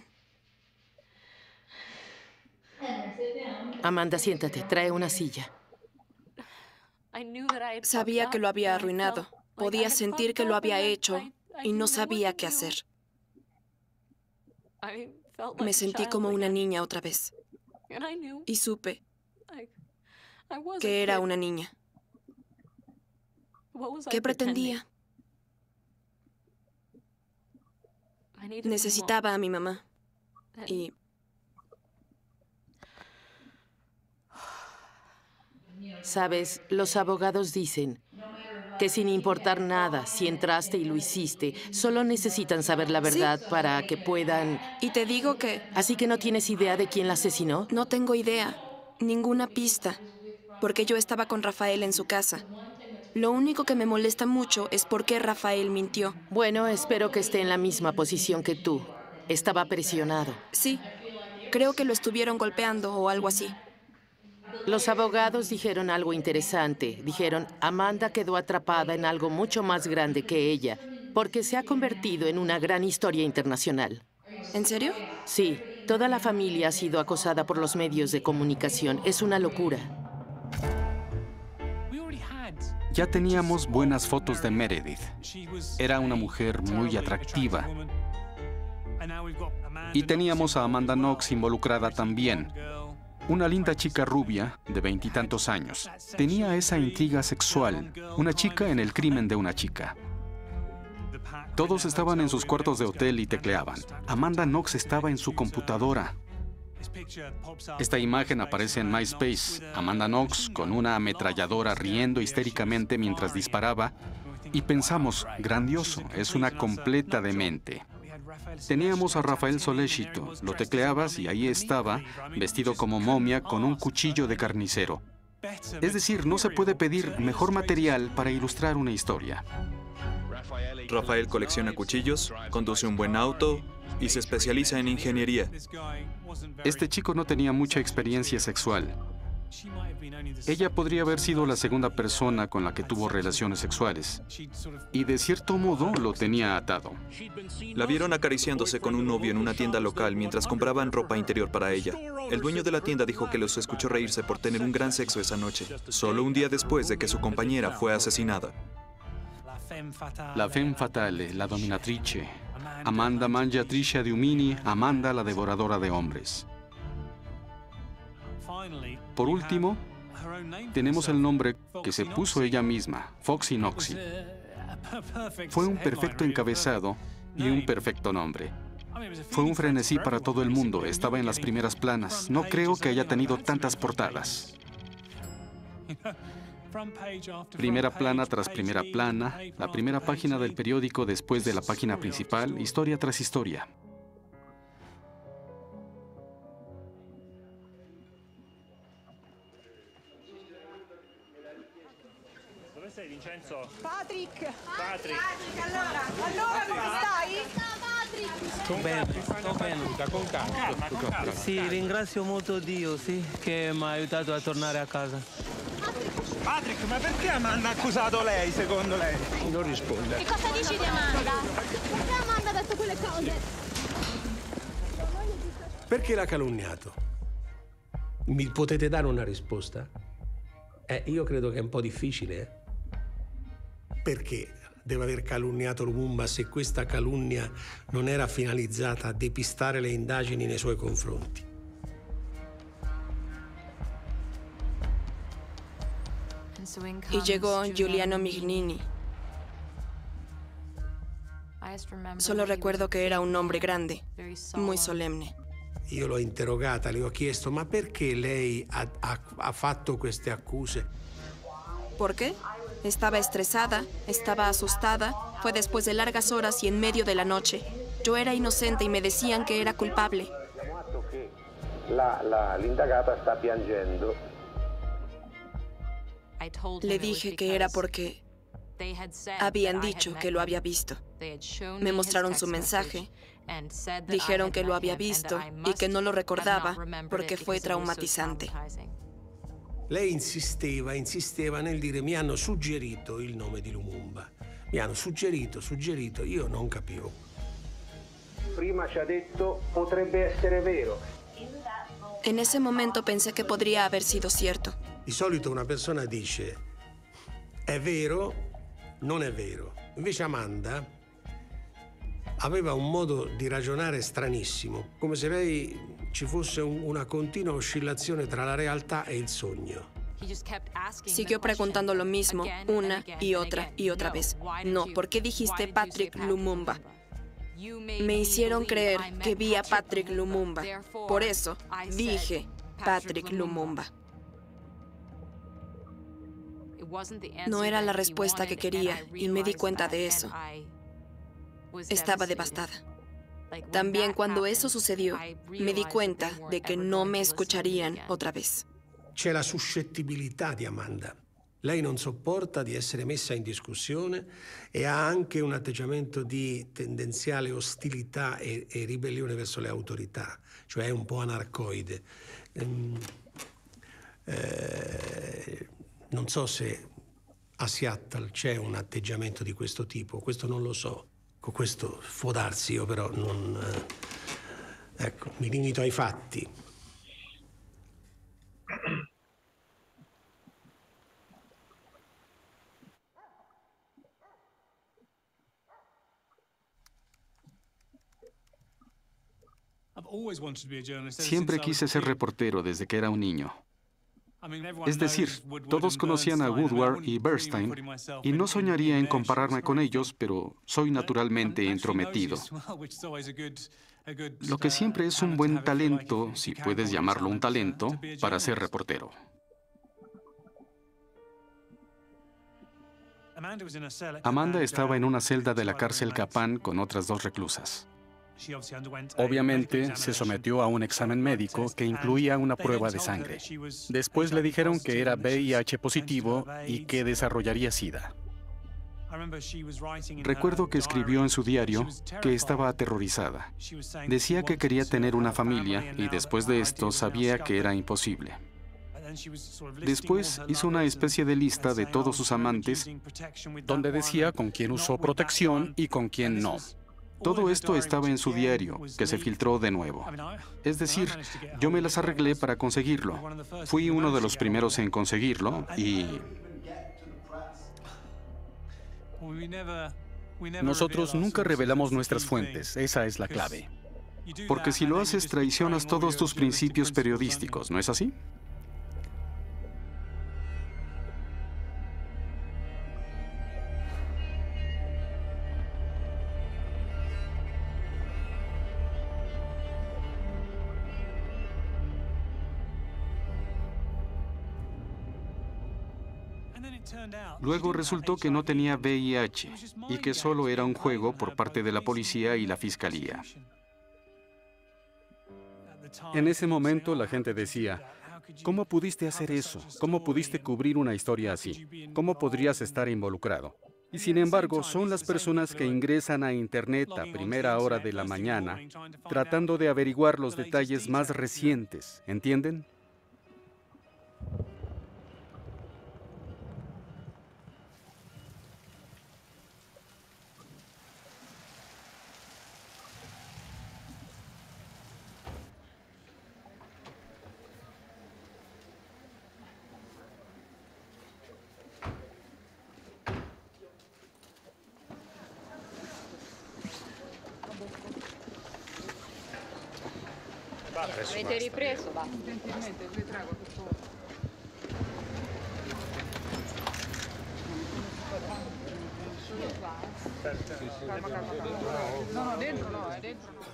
Amanda, siéntate. Trae una silla. Sabía que lo había arruinado. Podía sentir que lo había hecho y no sabía qué hacer. Me sentí como una niña otra vez. Y supe que era una niña. ¿Qué pretendía? Necesitaba a mi mamá. Y... Sabes, los abogados dicen que sin importar nada, si entraste y lo hiciste, solo necesitan saber la verdad ¿Sí? para que puedan... Y te digo que... ¿Así que no tienes idea de quién la asesinó? No tengo idea. Ninguna pista, porque yo estaba con Rafael en su casa. Lo único que me molesta mucho es por qué Rafael mintió. Bueno, espero que esté en la misma posición que tú. Estaba presionado. Sí, creo que lo estuvieron golpeando o algo así. Los abogados dijeron algo interesante. Dijeron, Amanda quedó atrapada en algo mucho más grande que ella, porque se ha convertido en una gran historia internacional. ¿En serio? Sí, toda la familia ha sido acosada por los medios de comunicación. Es una locura. Ya teníamos buenas fotos de Meredith. Era una mujer muy atractiva. Y teníamos a Amanda Knox involucrada también. Una linda chica rubia de veintitantos años. Tenía esa intriga sexual. Una chica en el crimen de una chica. Todos estaban en sus cuartos de hotel y tecleaban. Amanda Knox estaba en su computadora. Esta imagen aparece en MySpace. Amanda Knox con una ametralladora riendo histéricamente mientras disparaba. Y pensamos, grandioso, es una completa demente. Teníamos a Rafael Sollecito. Lo tecleabas y ahí estaba, vestido como momia con un cuchillo de carnicero. Es decir, no se puede pedir mejor material para ilustrar una historia. Rafael colecciona cuchillos, conduce un buen auto y se especializa en ingeniería. Este chico no tenía mucha experiencia sexual. Ella podría haber sido la segunda persona con la que tuvo relaciones sexuales. Y de cierto modo lo tenía atado. La vieron acariciándose con un novio en una tienda local mientras compraban ropa interior para ella. El dueño de la tienda dijo que los escuchó reírse por tener un gran sexo esa noche, solo un día después de que su compañera fue asesinada. La femme fatale, la dominatrice. Amanda mangiatrice di uomini, Amanda la devoradora de hombres. Por último, tenemos el nombre que se puso ella misma, Foxy Knoxy. Fue un perfecto encabezado y un perfecto nombre. Fue un frenesí para todo el mundo, estaba en las primeras planas. No creo que haya tenido tantas portadas. Primera plana tras primera plana, la primera página del periódico después de la página principal, historia tras historia. Dove sei, Vincenzo? Patrick! Patrick! Allora, allora come stai? Sto bene, sto bene. Con calma, con calma. Sì, ringrazio molto Dio, sì, che mi ha aiutato a tornare a casa. Patrick, ma perché Amanda ha accusato lei, secondo lei? Non risponde. Che cosa dici di Amanda? Perché Amanda ha detto quelle cose? Perché l'ha calunniato? Mi potete dare una risposta? Eh, io credo che è un po' difficile, eh? Perché deve aver calunniato Lumumba se questa calunnia non era finalizzata a depistare le indagini nei suoi confronti? Y llegó Giuliano Mignini. Solo recuerdo que era un hombre grande, muy solemne. Io l'ho interrogata, le ho chiesto, ma perché lei ha, ha, ha fatto queste accuse? ¿Por qué? Estaba estresada, estaba asustada. Fue después de largas horas y en medio de la noche. Yo era inocente y me decían que era culpable. La, la, l'indagata sta piangendo. Le dije que era porque habían dicho que lo había visto. Me mostraron su mensaje. Dijeron que lo había visto y que no lo recordaba porque fue traumatizante. Lei insisteva, insisteva nel dire mi hanno suggerito il nome di Lumumba. Mi hanno suggerito, suggerito, io non capivo. Prima ci ha detto potrebbe essere vero. En ese momento pensé que podría haber sido cierto. Di solito una persona dice è vero, non è vero. Invece Amanda aveva un modo di ragionare stranissimo, come se lei ci fosse un, una continua oscillazione tra la realtà e il sogno. Siguió preguntando lo mismo una y otra y otra vez. No, ¿por qué dijiste Patrick Lumumba? Me hicieron creer que vi a Patrick Lumumba. Por eso dije Patrick Lumumba. No era la respuesta que quería y me di cuenta de eso. Estaba devastada. También cuando eso sucedió, me di cuenta de que no me escucharían otra vez. c'è la suscettibilità di Amanda. Lei non sopporta di essere messa in discussione e ha anche un atteggiamento di tendenziale ostilità e, e ribellione verso le autorità, cioè è un po' anarcoide. Ehm, eh, non so se a Seattle c'è un atteggiamento di questo tipo, questo non lo so. Con questo può darsi, io però non... Eh, ecco, mi limito ai fatti. Siempre quise ser reportero desde que era un niño. Es decir, todos conocían a Woodward y Bernstein, y no soñaría en compararme con ellos, pero soy naturalmente entrometido. Lo que siempre es un buen talento, si puedes llamarlo un talento, para ser reportero. Amanda estaba en una celda de la cárcel Capán con otras dos reclusas. Obviamente, se sometió a un examen médico que incluía una prueba de sangre. Después le dijeron que era V I H positivo y que desarrollaría SIDA. Recuerdo que escribió en su diario que estaba aterrorizada. Decía que quería tener una familia y después de esto sabía que era imposible. Después hizo una especie de lista de todos sus amantes, donde decía con quién usó protección y con quién no. Todo esto estaba en su diario, que se filtró de nuevo. Es decir, yo me las arreglé para conseguirlo. Fui uno de los primeros en conseguirlo y... Nosotros nunca revelamos nuestras fuentes, esa es la clave. Porque si lo haces, traicionas todos tus principios periodísticos, ¿no es así? Luego resultó que no tenía V I H y que solo era un juego por parte de la policía y la fiscalía. En ese momento la gente decía, ¿cómo pudiste hacer eso? ¿Cómo pudiste cubrir una historia así? ¿Cómo podrías estar involucrado? Y sin embargo, son las personas que ingresan a Internet a primera hora de la mañana tratando de averiguar los detalles más recientes, ¿entienden? Avete ripreso? Va. Gentilmente, vi prego, per favore. Solo qua, eh? Calma, calma, calma. No, no, dentro no, è dentro no.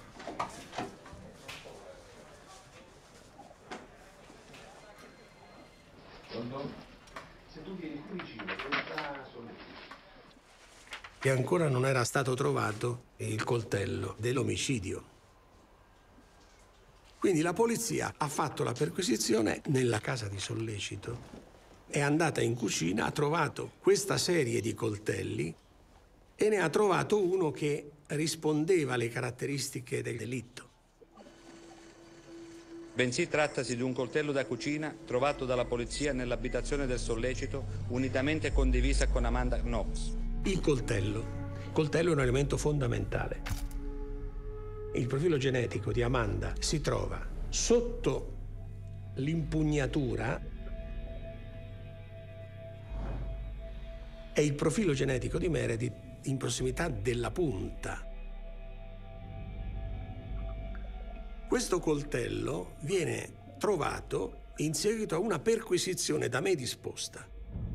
Se tu vieni qui vicino, sta sollecito. E ancora non era stato trovato il coltello dell'omicidio. Quindi la polizia ha fatto la perquisizione nella casa di Sollecito, è andata in cucina, ha trovato questa serie di coltelli e ne ha trovato uno che rispondeva alle caratteristiche del delitto. Bensì trattasi di un coltello da cucina trovato dalla polizia nell'abitazione del Sollecito, unitamente condivisa con Amanda Knox. Il coltello. Il coltello è un elemento fondamentale. Il profilo genetico di Amanda si trova sotto l'impugnatura e il profilo genetico di Meredith in prossimità della punta. Questo coltello viene trovato in seguito a una perquisizione da me disposta.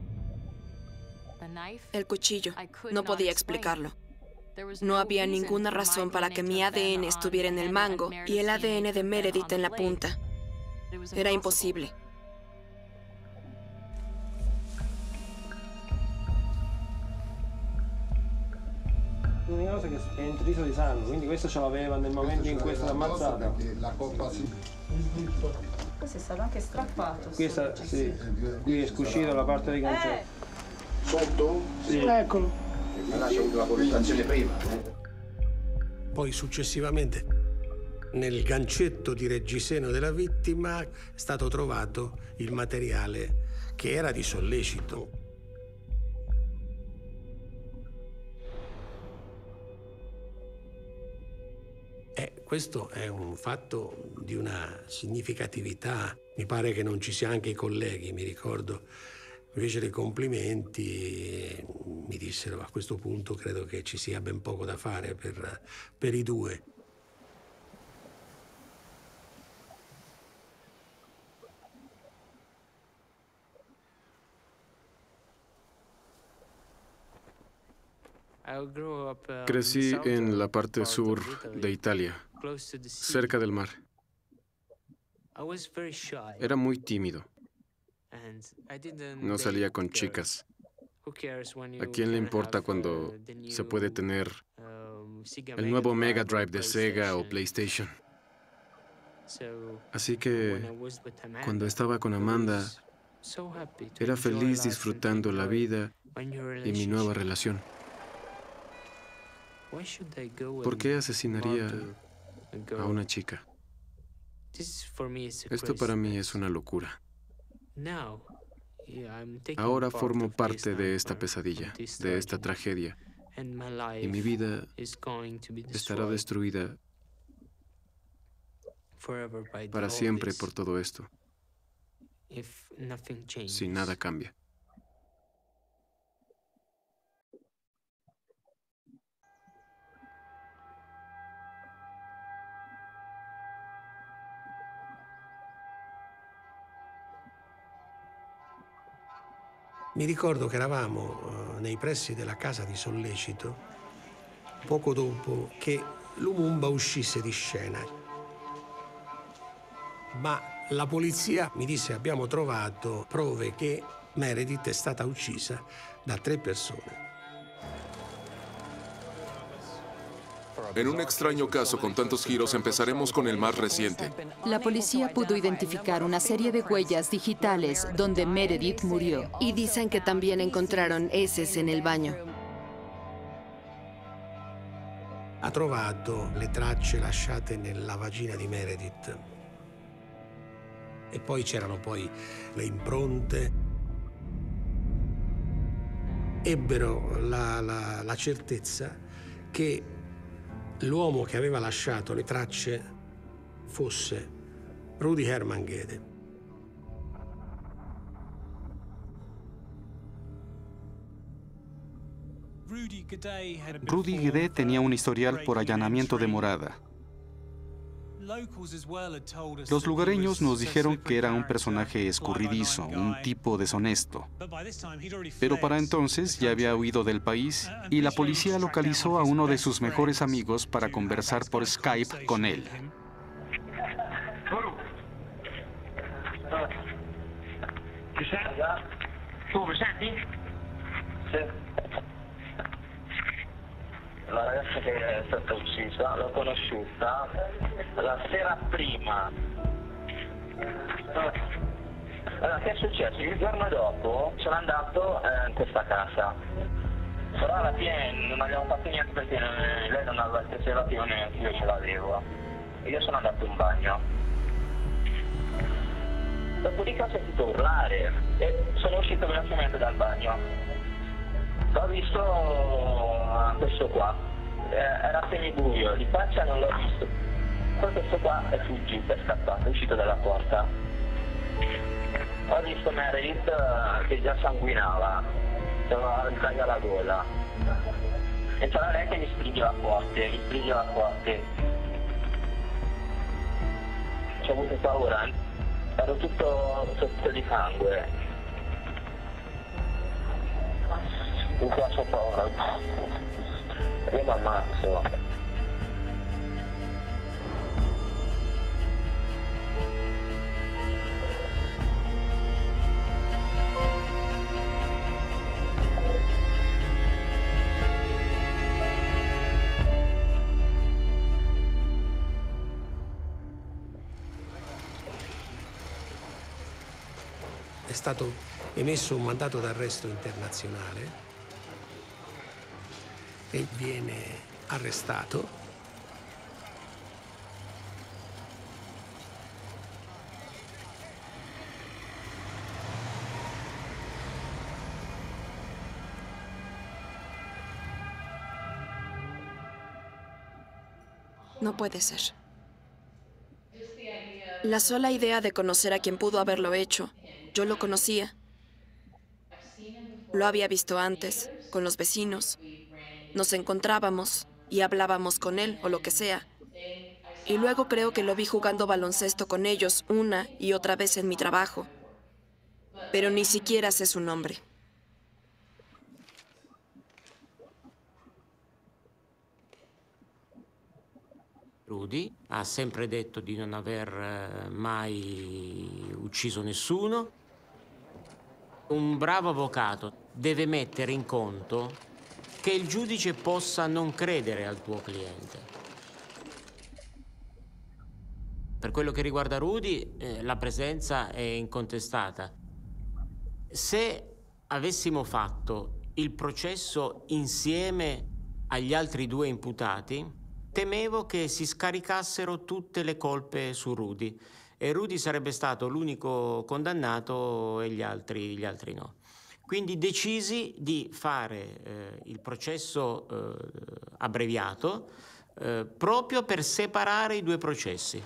El cuchillo. No podía explicarlo. No había ninguna razón para que mi A D N estuviera en el mango y el A D N de Meredith en la punta. Era imposible. di cose che è intriso di sangue, quindi questo ce l'aveva nel momento in cui è stata ammazzata. La coppa sì. Questo è stato anche strappato. Questa, sì, qui è scuscito la parte dei cancelli. Sotto? Sì. Eccolo. Ma là c'è avuto la colluttazione prima. Poi successivamente nel gancetto di reggiseno della vittima è stato trovato il materiale che era di sollecito. Eh, questo è un fatto di una significatività. Mi pare che non ci sia anche i colleghi, mi ricordo. Invece dei complimenti mi dissero a questo punto credo che ci sia ben poco da fare per, per i due. Crecí en la parte sur de Italia, cerca del mar. Era muy tímido. No salía con chicas. ¿A quién le importa cuando se puede tener el nuevo Mega Drive de Sega o PlayStation? Así que cuando estaba con Amanda, era feliz disfrutando la vida y mi nueva relación. ¿Por qué asesinaría a una chica? Esto para mí es una locura. Ahora formo parte de esta pesadilla, de esta tragedia, y mi vida estará destruida para siempre por todo esto, si nada cambia. Mi ricordo che eravamo uh, nei pressi della casa di Sollecito poco dopo che Lumumba uscisse di scena. Ma la polizia mi disse abbiamo trovato prove che Meredith è stata uccisa da tre persone. En un extraño caso con tantos giros, empezaremos con el más reciente. La policía pudo identificar una serie de huellas digitales donde Meredith murió. Y dicen que también encontraron heces en el baño. Ha trovato le tracce lasciate nella vagina di Meredith. E poi c'erano poi le impronte. Ebbero la, la, la certezza che l'uomo che aveva lasciato le tracce fosse Rudy Hermann Gede. Rudy Guede tenía un historial por allanamiento de morada. Los lugareños nos dijeron que era un personaje escurridizo, un tipo deshonesto. Pero para entonces ya había huido del país y la policía localizó a uno de sus mejores amigos para conversar por Skype con él. La ragazza che è stata uccisa l'ho conosciuta la sera prima. Allora, che è successo? Il giorno dopo sono andato eh, in questa casa, però alla fine non abbiamo fatto niente perché lei non aveva il preservativo, neanche io ce l'avevo. E io sono andato in bagno. Dopodiché ho sentito urlare e sono uscito velocemente dal bagno. Ho visto questo qua, era semibuio, di faccia non l'ho visto. Poi questo qua è fuggito, è scappato, è uscito dalla porta. Ho visto Meredith che già sanguinava, aveva il taglio alla gola. E c'era lei che mi stringeva forte, mi stringeva forte. Ci ho avuto paura, ero tutto sotto di sangue. Mi faccio paura, io mi ammazzo. stato emesso un mandato d'arresto internazionale e viene arrestato. No puede ser. La sola idea de conocer a quien pudo haberlo hecho, yo lo conocía. Lo había visto antes, con los vecinos. Nos encontrábamos y hablábamos con él o lo que sea. Y luego creo que lo vi jugando baloncesto con ellos una y otra vez en mi trabajo. Pero ni siquiera sé su nombre. Rudy ha sempre detto di non aver mai ucciso nessuno. Un bravo avvocato deve mettere in conto che il giudice possa non credere al tuo cliente. Per quello che riguarda Rudy, eh, la presenza è incontestata. Se avessimo fatto il processo insieme agli altri due imputati, temevo che si scaricassero tutte le colpe su Rudy e Rudy sarebbe stato l'unico condannato e gli altri, gli altri no. Quindi decisi di fare eh, il processo eh, abbreviato eh, proprio per separare i due processi.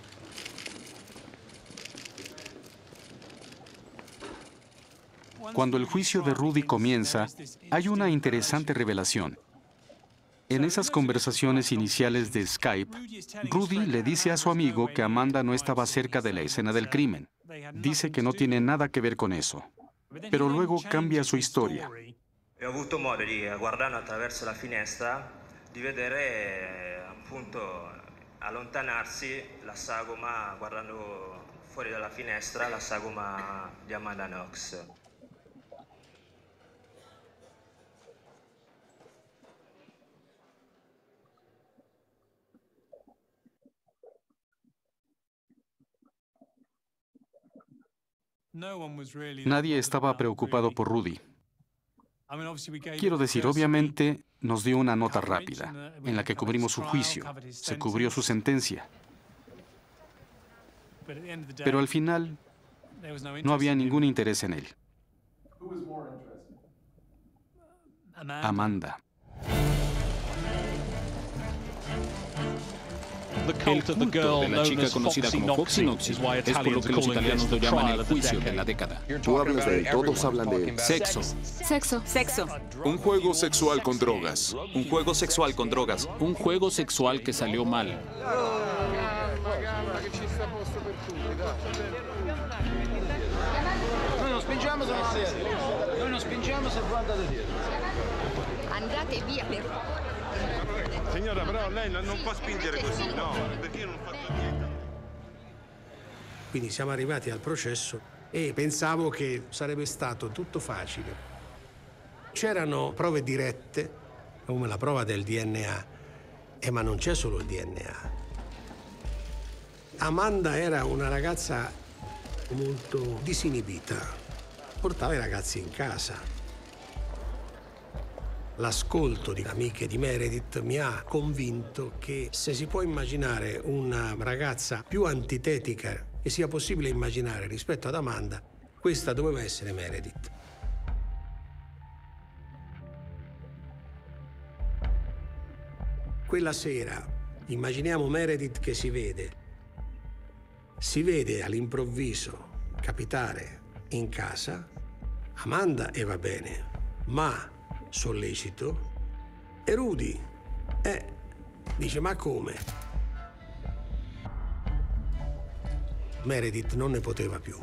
Cuando el juicio de Rudy comienza, hay una interesante revelación. En esas conversaciones iniciales de Skype, Rudy le dice a su amigo que Amanda no estaba cerca de la escena del crimen. Dice que no tiene nada que ver con eso. Pero luego cambia su historia. Ho avuto modo di, guardando attraverso la finestra, di vedere appunto allontanarsi la sagoma, guardando fuori dalla finestra, la sagoma di Amanda Knox. Nadie estaba preocupado por Rudy. Quiero decir, obviamente nos dio una nota rápida, en la que cubrimos su juicio, se cubrió su sentencia. Pero al final, no había ningún interés en él. Amanda. El culto de la chica conocida como Foxy Knox es por lo que los italianos lo llaman el juicio de la década. Tú hablas de él, todos hablan de sexo. Sexo. Sexo. Un juego sexual con drogas. Un juego sexual con drogas. Un juego sexual que salió mal. Noi non spingiamo se non siete. Noi non spingiamo se guardate dietro. Andate via, per favore. Signora, però lei non può spingere così, no? Perché io non ho fatto niente. Quindi siamo arrivati al processo e pensavo che sarebbe stato tutto facile. C'erano prove dirette, come la prova del D N A, eh, ma non c'è solo il D N A. Amanda era una ragazza molto disinibita, portava i ragazzi in casa. L'ascolto di amiche di Meredith mi ha convinto che se si può immaginare una ragazza più antitetica che sia possibile immaginare rispetto ad Amanda, questa doveva essere Meredith. Quella sera, immaginiamo Meredith che si vede, si vede all'improvviso capitare in casa Amanda e va bene, ma sollecito, e Rudy eh, dice: ma come? Meredith non ne poteva più.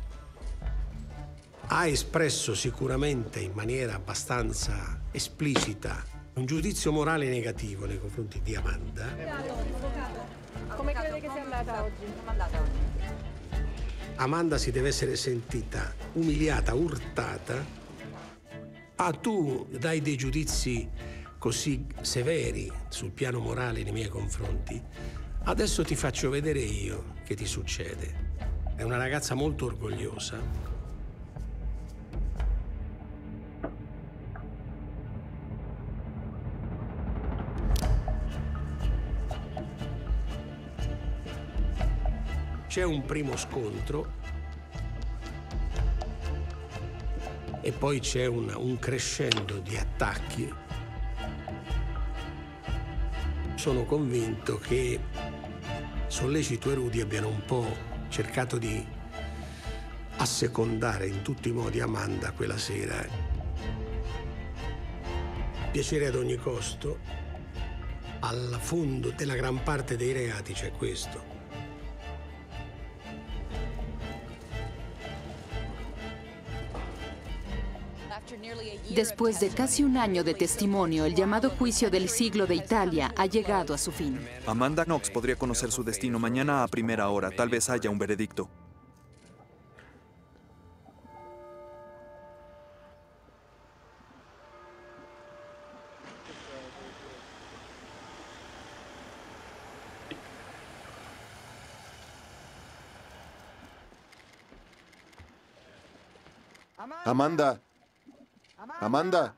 Ha espresso sicuramente in maniera abbastanza esplicita un giudizio morale negativo nei confronti di Amanda. Come crede che sia andata oggi? Come è andata oggi? Amanda si deve essere sentita umiliata, urtata. Ah, tu dai dei giudizi così severi sul piano morale nei miei confronti. Adesso ti faccio vedere io che ti succede. È una ragazza molto orgogliosa C'è un primo scontro e poi c'è un, un crescendo di attacchi. Sono convinto che Sollecito e Rudy abbiano un po' cercato di assecondare in tutti i modi Amanda quella sera. Piacere ad ogni costo, al fondo della gran parte dei reati c'è questo. Después de casi un año de testimonio, el llamado juicio del siglo de Italia ha llegado a su fin. Amanda Knox podría conocer su destino mañana a primera hora. Tal vez haya un veredicto. Amanda. Amanda.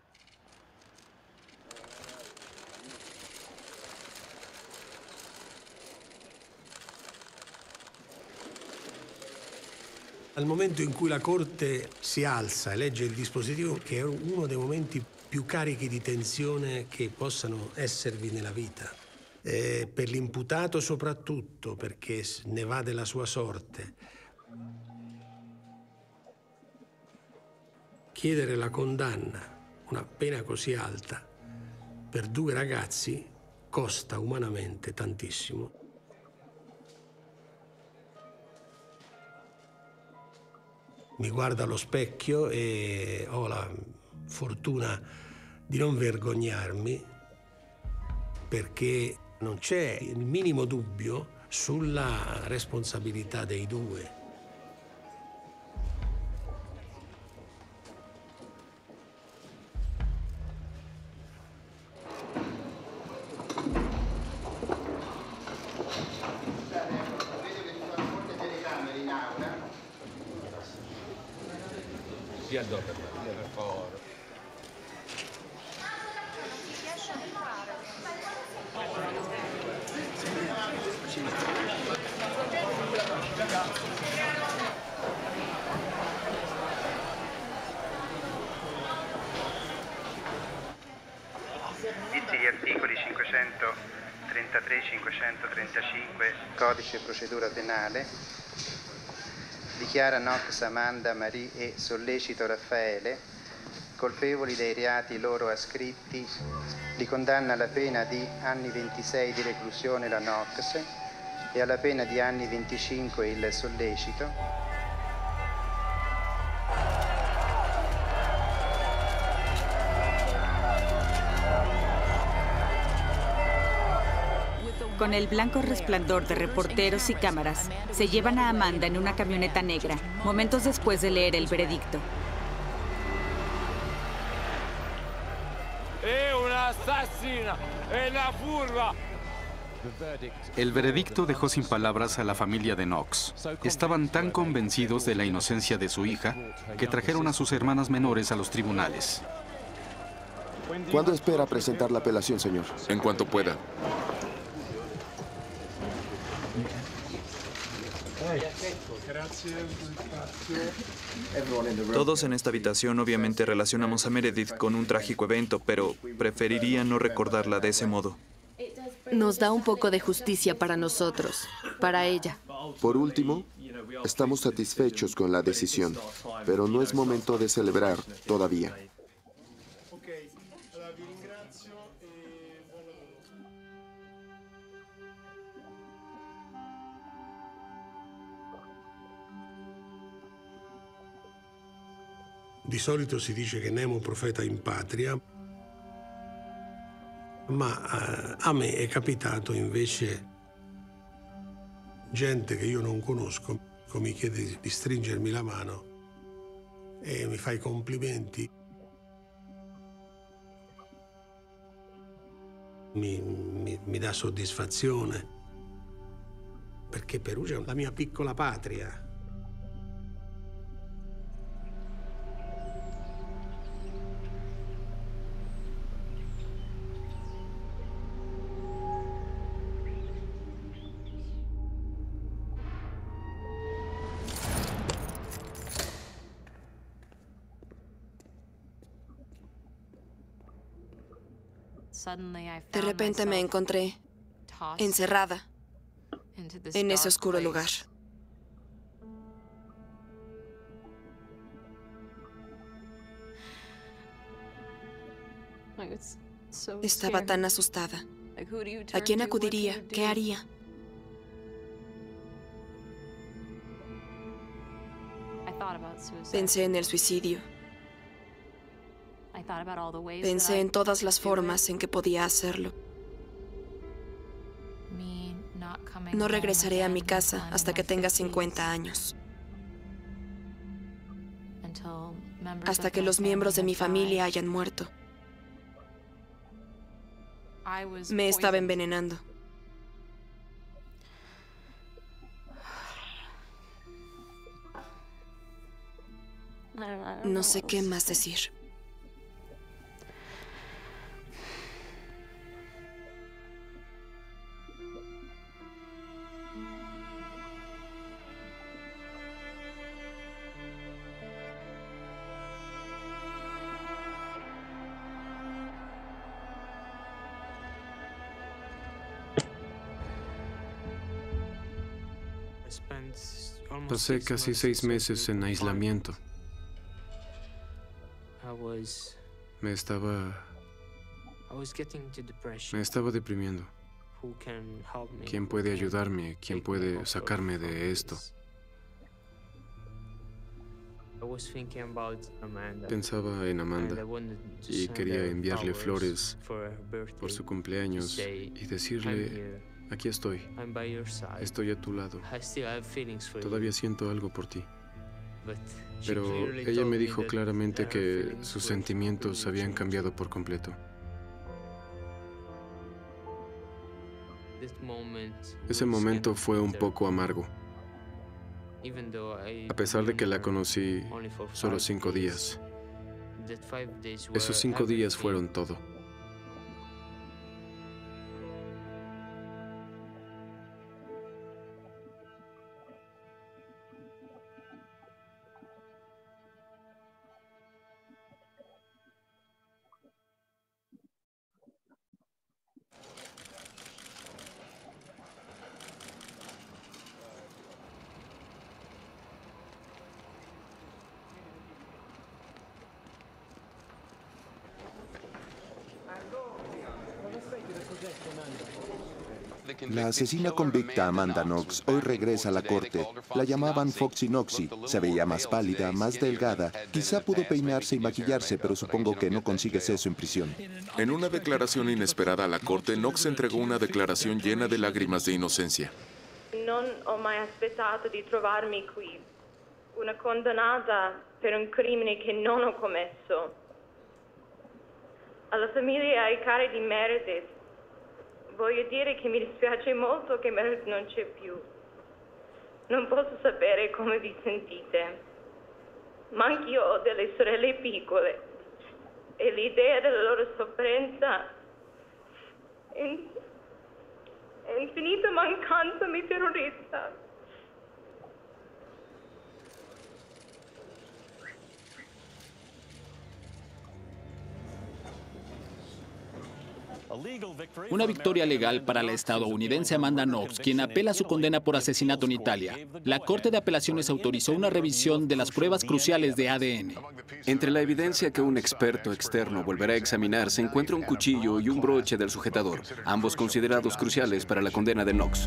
Al momento in cui la Corte si alza e legge il dispositivo, che è uno dei momenti più carichi di tensione che possano esservi nella vita. Eh, per l'imputato soprattutto, perché ne va della sua sorte. Chiedere la condanna, una pena così alta, per due ragazzi costa umanamente tantissimo. Mi guardo allo specchio e ho la fortuna di non vergognarmi, perché non c'è il minimo dubbio sulla responsabilità dei due. Visti gli articoli cinquecentotrentatré cinquecentotrentacinque Codice Procedura Penale, dichiara Knox, Amanda, Marie e Sollecito Raffaele colpevoli dei reati loro ascritti, li condanna alla pena di anni ventisei di reclusione la Knox e alla pena di anni venticinque il Sollecito. Con el blanco resplandor de reporteros y cámaras, se llevan a Amanda en una camioneta negra, momentos después de leer el veredicto. ¡Es una asesina! ¡Es una furba! El veredicto dejó sin palabras a la familia de Knox. Estaban tan convencidos de la inocencia de su hija que trajeron a sus hermanas menores a los tribunales. ¿Cuándo espera presentar la apelación, señor? En cuanto pueda. Todos en esta habitación obviamente relacionamos a Meredith con un trágico evento, pero preferiría no recordarla de ese modo. Nos da un poco de justicia para nosotros, para ella. Por último, estamos satisfechos con la decisión, pero no es momento de celebrar todavía. Di solito si dice che Nemo profeta in patria, ma eh, a me è capitato invece gente che io non conosco, che mi chiede di stringermi la mano e mi fa i complimenti. Mi, mi, mi dà soddisfazione, perché Perugia è la mia piccola patria. De repente me encontré encerrada en ese oscuro lugar. Estaba tan asustada. ¿A quién acudiría? ¿Qué haría? Pensé en el suicidio. Pensé en todas las formas en que podía hacerlo. No regresaré a mi casa hasta que tenga cincuenta años. Hasta que los miembros de mi familia hayan muerto. Me estaba envenenando. No sé qué más decir. Pasé casi seis meses en aislamiento. Me estaba... Me estaba deprimiendo. ¿Quién puede ayudarme? ¿Quién puede sacarme de esto? Pensaba en Amanda y quería enviarle flores por su cumpleaños y decirle, aquí estoy, estoy a tu lado, todavía siento algo por ti. Pero ella me dijo claramente que sus sentimientos habían cambiado por completo. Ese momento fue un poco amargo. A pesar de que la conocí solo cinco días, esos cinco días fueron todo. La asesina convicta Amanda Knox hoy regresa a la corte. La llamaban Foxy Knoxy. Se veía más pálida, más delgada. Quizá pudo peinarse y maquillarse, pero supongo que no consigues eso en prisión. En una declaración inesperada a la corte, Knox entregó una declaración llena de lágrimas de inocencia. Non ho mai aspettato di trovarmi qui, una condannata per un crimine che non ho commesso. Alla famiglia e ai cari di Meredith voglio dire che mi dispiace molto che Meredith non c'è più. Non posso sapere come vi sentite, ma anch'io ho delle sorelle piccole e l'idea della loro sofferenza in, infinita mancanza mi terrorizza. Una victoria legal para la estadounidense Amanda Knox, quien apela a su condena por asesinato en Italia. La Corte de Apelaciones autorizó una revisión de las pruebas cruciales de A D N. Entre la evidencia que un experto externo volverá a examinar se encuentra un cuchillo y un broche del sujetador, ambos considerados cruciales para la condena de Knox.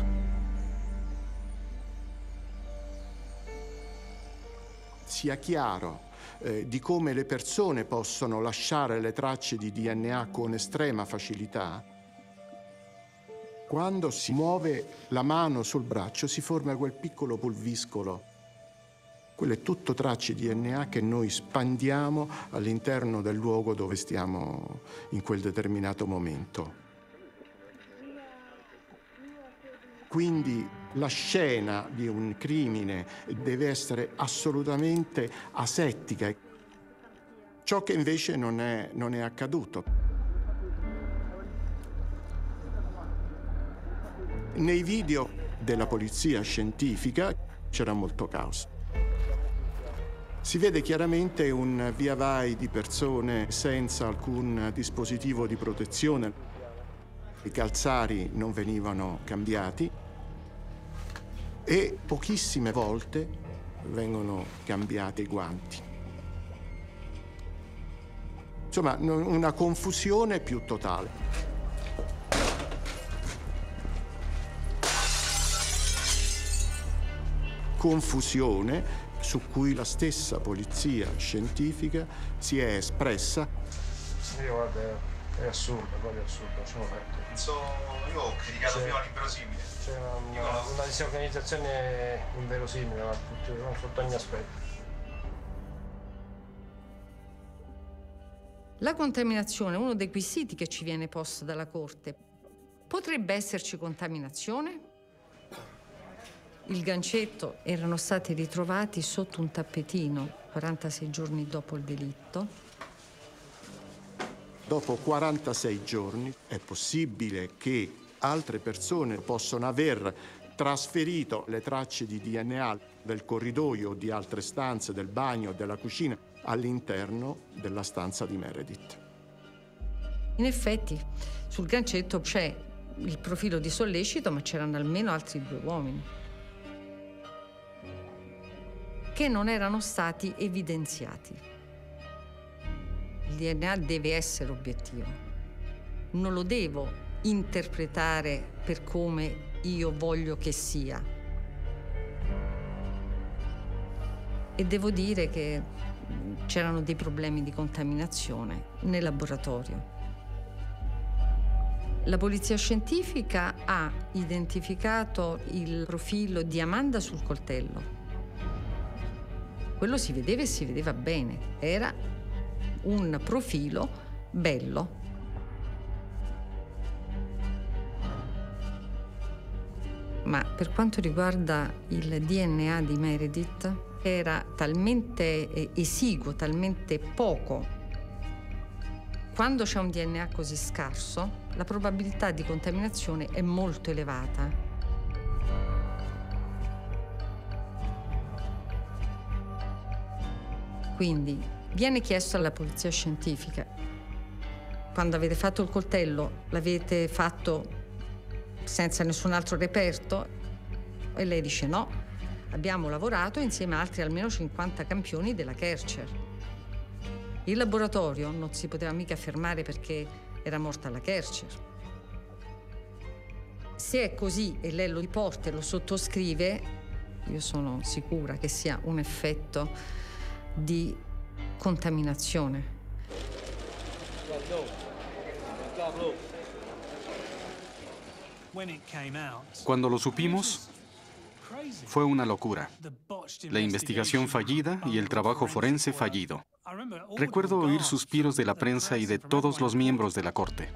Sia chiaro eh, di come le persone possono lasciare le tracce di D N A con estrema facilità. Quando si muove la mano sul braccio si forma quel piccolo pulviscolo. Quello è tutto tracce di D N A che noi spandiamo all'interno del luogo dove stiamo in quel determinato momento. Quindi la scena di un crimine deve essere assolutamente asettica, ciò che invece non è, non è accaduto. Nei video della polizia scientifica c'era molto caos. Si vede chiaramente un via vai di persone senza alcun dispositivo di protezione. I calzari non venivano cambiati e pochissime volte vengono cambiati i guanti. Insomma, una confusione più totale. Confusione su cui la stessa polizia scientifica si è espressa. Io guarda, è assurdo, proprio assurdo, non ce l'ho fatto. So, io ho criticato prima l'inverosimile. C'è una, una, una disorganizzazione inverosimile ma tutti, sotto ogni aspetto. La contaminazione è uno dei quesiti che ci viene posto dalla Corte. Potrebbe esserci contaminazione? Il gancetto erano stati ritrovati sotto un tappetino quarantasei giorni dopo il delitto. Dopo quarantasei giorni è possibile che altre persone possano aver trasferito le tracce di D N A del corridoio o di altre stanze, del bagno, della cucina, all'interno della stanza di Meredith. In effetti, sul gancetto c'è il profilo di sollecito, ma c'erano almeno altri due uomini che non erano stati evidenziati. Il D N A deve essere obiettivo. Non lo devo interpretare per come io voglio che sia. E devo dire che c'erano dei problemi di contaminazione nel laboratorio. La polizia scientifica ha identificato il profilo di Amanda sul coltello. Quello si vedeva e si vedeva bene. Era un profilo bello. Ma per quanto riguarda il D N A di Meredith, era talmente esiguo, talmente poco. Quando c'è un D N A così scarso, la probabilità di contaminazione è molto elevata. Quindi viene chiesto alla polizia scientifica: quando avete fatto il coltello, l'avete fatto senza nessun altro reperto? E lei dice no, abbiamo lavorato insieme a altri almeno cinquanta campioni della Kercher. Il laboratorio non si poteva mica fermare perché era morta la Kercher. Se è così e lei lo riporta e lo sottoscrive, io sono sicura che sia un effetto di contaminazione. Cuando lo supimos, fue una locura. La investigación fallida y el trabajo forense fallido. Recuerdo oír suspiros de la prensa y de todos los miembros de la corte.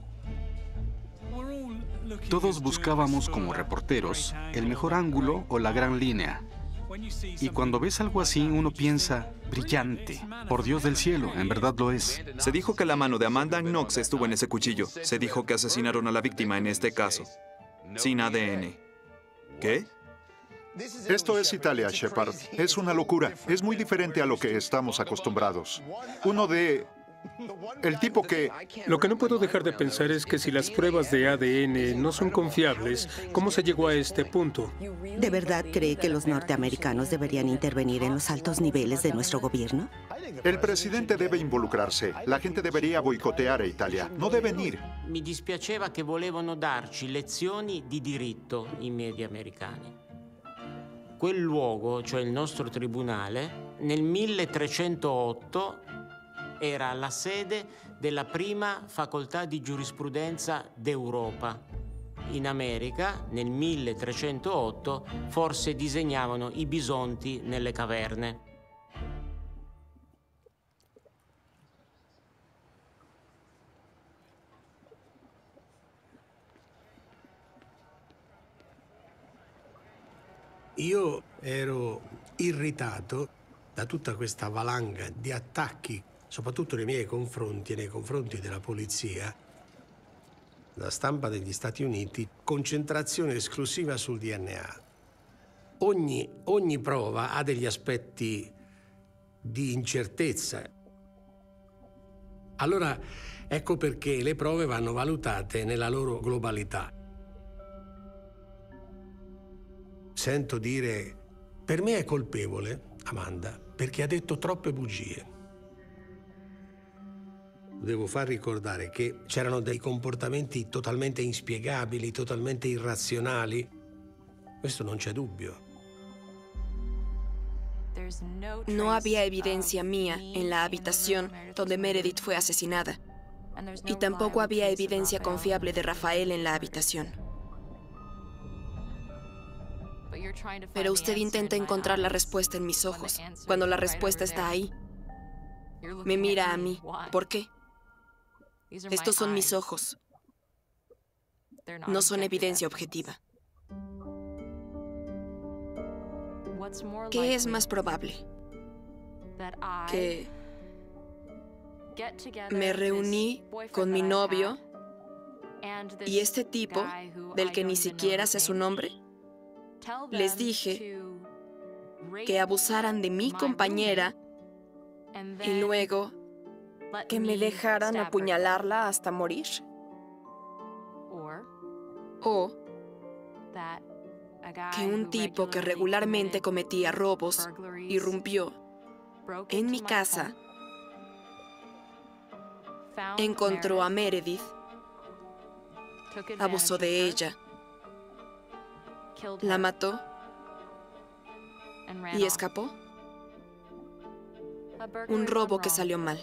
Todos buscábamos como reporteros el mejor ángulo o la gran línea. Y cuando ves algo así, uno piensa, brillante. Por Dios del cielo, en verdad lo es. Se dijo que la mano de Amanda Knox estuvo en ese cuchillo. Se dijo que asesinaron a la víctima en este caso, sin A D N. ¿Qué? Esto es Italia, Shepard. Es una locura. Es muy diferente a lo que estamos acostumbrados. Uno de... El tipo que... Lo que no puedo dejar de pensar es que si las pruebas de A D N no son confiables, ¿cómo se llegó a este punto? ¿De verdad cree que los norteamericanos deberían intervenir en los altos niveles de nuestro gobierno? El presidente deve involucrarse. La gente debería boicotear a Italia. No deben ir. Mi dispiaceva che volevano darci lezioni di diritto i media americani. Quel luogo, cioè il nostro tribunale, nel milletrecentootto era la sede della prima facoltà di giurisprudenza d'Europa. In America, nel milletrecentootto, forse disegnavano i bisonti nelle caverne. Io ero irritato da tutta questa valanga di attacchi, soprattutto nei miei confronti e nei confronti della polizia, la stampa degli Stati Uniti, concentrazione esclusiva sul D N A. Ogni, ogni prova ha degli aspetti di incertezza. Allora Ecco perché le prove vanno valutate nella loro globalità. Sento dire, per me è colpevole, Amanda, perché ha detto troppe bugie. Devo far ricordare che c'erano dei comportamenti totalmente inspiegabili, totalmente irrazionali. Questo non c'è dubbio. No había evidencia mía en la habitación donde Meredith fue asesinada. Y tampoco había evidencia confiable de Rafael en la habitación. Pero usted intenta encontrar la respuesta en mis ojos, cuando la respuesta está ahí. Me mira a mí. ¿Por qué? Estos son mis ojos. No son evidencia objetiva. ¿Qué es más probable? Que me reuní con mi novio y este tipo, del que ni siquiera sé su nombre, les dije que abusaran de mi compañera y luego que me dejaran apuñalarla hasta morir. O que un tipo que regularmente cometía robos irrumpió en mi casa, encontró a Meredith, abusó de ella, la mató y escapó. Un robo che salió mal.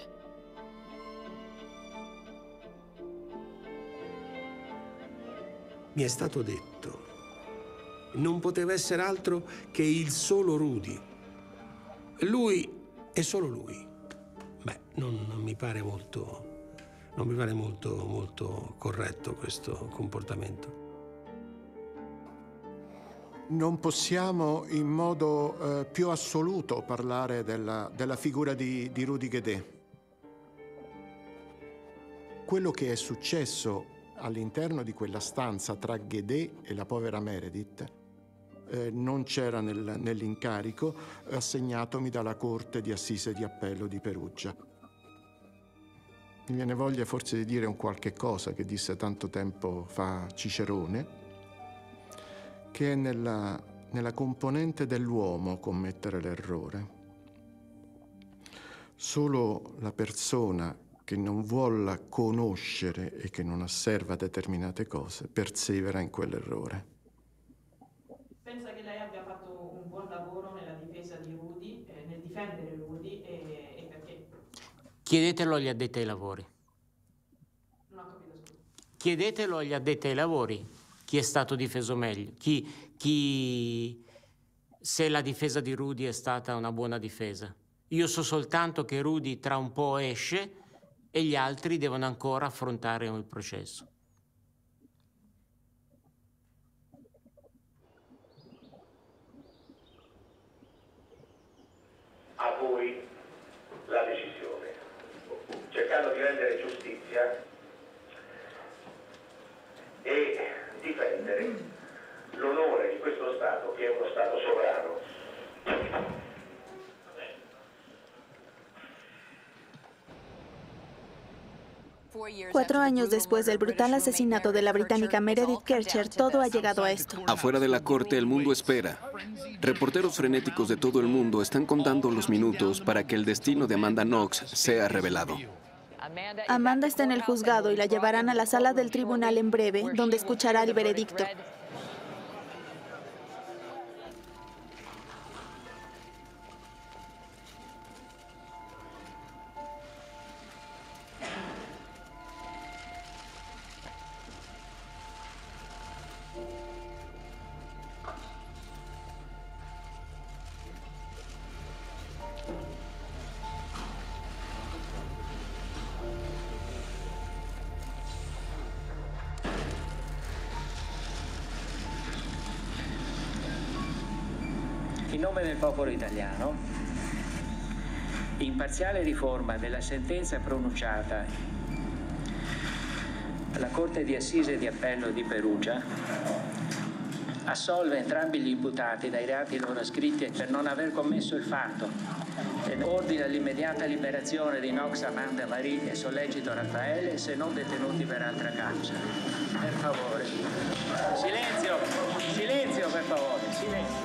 Mi è stato detto, non poteva essere altro che il solo Rudy. Lui e solo lui. Beh, non, non mi pare molto, non mi pare molto, molto corretto questo comportamento. Non possiamo in modo eh, più assoluto parlare della, della figura di, di Rudy Guedet. Quello che è successo all'interno di quella stanza tra Guedet e la povera Meredith eh, non c'era nel, nell'incarico assegnatomi dalla Corte di Assise di Appello di Perugia. Mi viene voglia forse di dire un qualche cosa che disse tanto tempo fa Cicerone, che è nella, nella componente dell'uomo commettere l'errore. Solo la persona che non vuole conoscere e che non osserva determinate cose persevera in quell'errore. Pensa che lei abbia fatto un buon lavoro nella difesa di Rudy, eh, nel difendere Rudy, e, e perché? Chiedetelo agli addetti ai lavori. Non ho capito, scusa. Chiedetelo agli addetti ai lavori. Chi è stato difeso meglio? Chi, chi, se la difesa di Rudy è stata una buona difesa. Io so soltanto che Rudy tra un po' esce e gli altri devono ancora affrontare il processo. A voi la decisione. Cercando di rendere giustizia e difendere l'onore di questo Stato, che è uno Stato sovrano. Cuatro años después del brutal asesinato de la británica Meredith Kercher, todo ha llegado a esto. Afuera de la corte, el mundo espera. Reporteros frenéticos de todo el mundo están contando los minutos para que el destino de Amanda Knox sea revelado. Amanda está en el juzgado y la llevarán a la sala del tribunal en breve, donde escuchará el veredicto. In nome del popolo italiano, in parziale riforma della sentenza pronunciata alla Corte di Assise di Appello di Perugia, assolve entrambi gli imputati dai reati loro ascritti per non aver commesso il fatto. E ordina l'immediata liberazione di Knox, Amanda, Marie e Sollecito Raffaele, se non detenuti per altra causa. Per favore. Silenzio! Silenzio, per favore. Silenzio.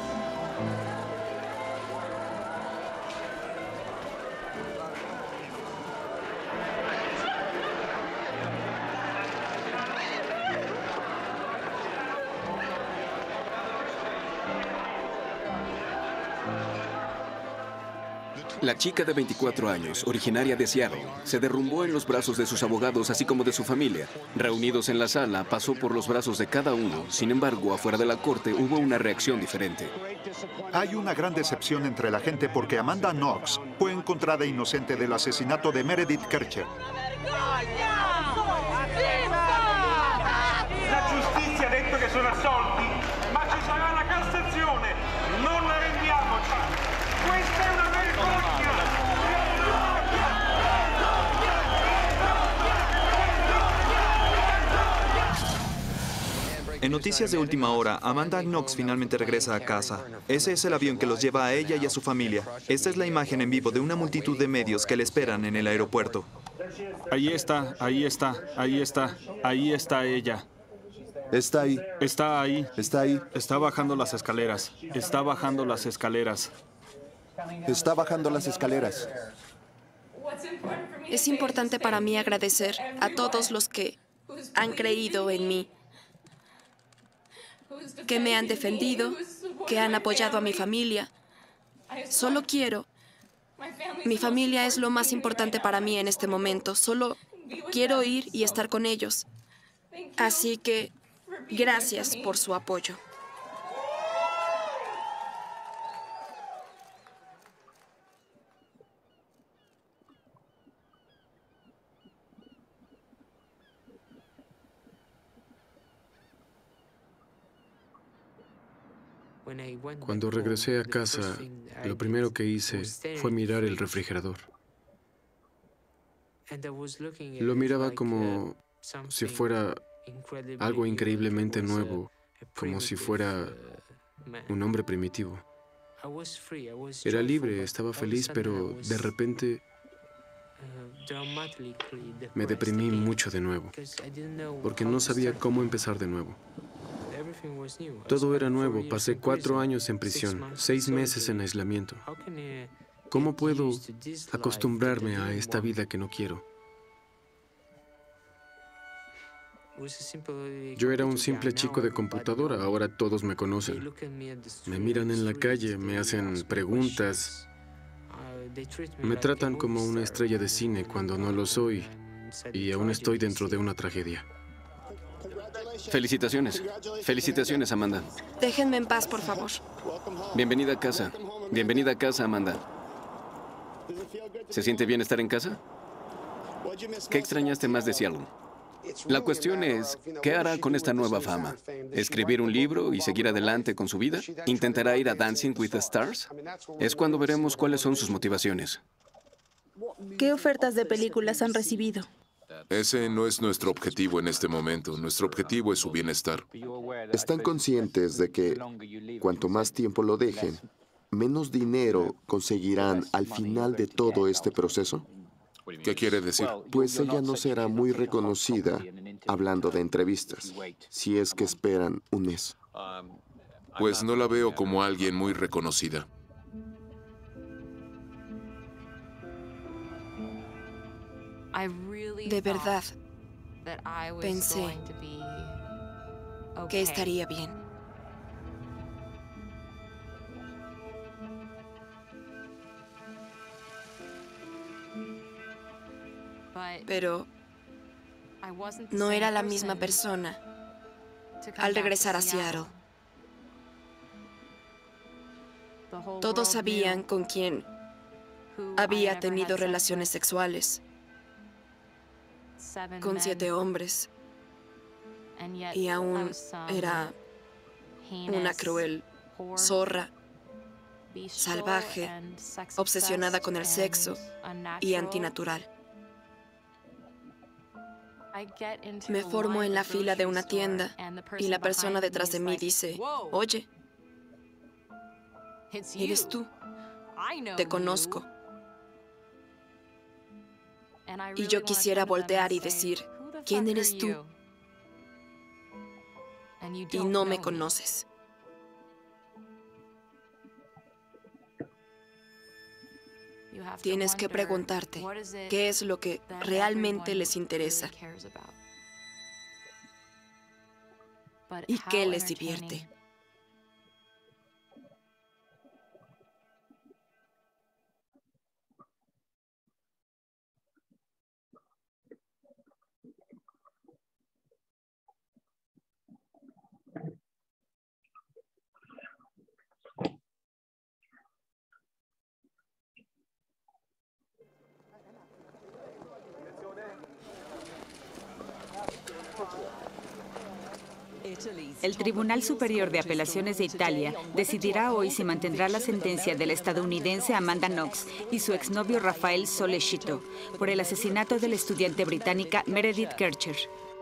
La chica de veinticuatro años, originaria de Seattle, se derrumbó en los brazos de sus abogados así como de su familia. Reunidos en la sala, pasó por los brazos de cada uno. Sin embargo, afuera de la corte hubo una reacción diferente. Hay una gran decepción entre la gente porque Amanda Knox fue encontrada inocente del asesinato de Meredith Kercher. La giustizia ha detto che sono assolti, ma ci sarà la Cassazione. Non arrendiamoci. Questa è una vergogna. En noticias de última hora, Amanda Knox finalmente regresa a casa. Ese es el avión que los lleva a ella y a su familia. Esta es la imagen en vivo de una multitud de medios que le esperan en el aeropuerto. Ahí está, ahí está, ahí está, ahí está ella. Está ahí. Está ahí. Está ahí. Está bajando las escaleras. Está bajando las escaleras. Está bajando las escaleras. Es importante para mí agradecer a todos los que han creído en mí, que me han defendido, que han apoyado a mi familia. Solo quiero... Mi familia es lo más importante para mí en este momento. Solo quiero ir y estar con ellos. Así que, gracias por su apoyo. Cuando regresé a casa, lo primero que hice fue mirar el refrigerador. Lo miraba como si fuera algo increíblemente nuevo, como si fuera un hombre primitivo. Era libre, estaba feliz, pero de repente me deprimí mucho de nuevo, porque no sabía cómo empezar de nuevo. Todo era nuevo. Pasé cuatro años en prisión, seis meses en aislamiento. ¿Cómo puedo acostumbrarme a esta vida que no quiero? Yo era un simple chico de computadora, ahora todos me conocen. Me miran en la calle, me hacen preguntas. Me tratan como una estrella de cine cuando no lo soy y aún estoy dentro de una tragedia. Felicitaciones. Felicitaciones, Amanda. Déjenme en paz, por favor. Bienvenida a casa. Bienvenida a casa, Amanda. ¿Se siente bien estar en casa? ¿Qué extrañaste más de Seattle? La cuestión es, ¿qué hará con esta nueva fama? ¿Escribir un libro y seguir adelante con su vida? ¿Intentará ir a Dancing with the Stars? Es cuando veremos cuáles son sus motivaciones. ¿Qué ofertas de películas han recibido? Ese no es nuestro objetivo en este momento. Nuestro objetivo es su bienestar. ¿Están conscientes de que cuanto más tiempo lo dejen, menos dinero conseguirán al final de todo este proceso? ¿Qué quiere decir? Pues ella no será muy reconocida hablando de entrevistas, si es que esperan un mes. Pues no la veo como alguien muy reconocida. De verdad, pensé que estaría bien. Pero no era la misma persona al regresar a Seattle. Todos sabían con quién había tenido relaciones sexuales, con siete hombres, y aún era una cruel zorra, salvaje, obsesionada con el sexo y antinatural. Me formo en la fila de una tienda y la persona detrás de mí dice, oye, eres tú, te conozco. Y yo quisiera voltear y decir, ¿quién eres tú? Y no me conoces. Tienes que preguntarte, ¿qué es lo que realmente les interesa? ¿Y qué les divierte? El Tribunal Superior de Apelaciones de Italia decidirá hoy si mantendrá la sentencia de la estadounidense Amanda Knox y su exnovio Rafael Sollecito por el asesinato de la estudiante británica Meredith Kercher.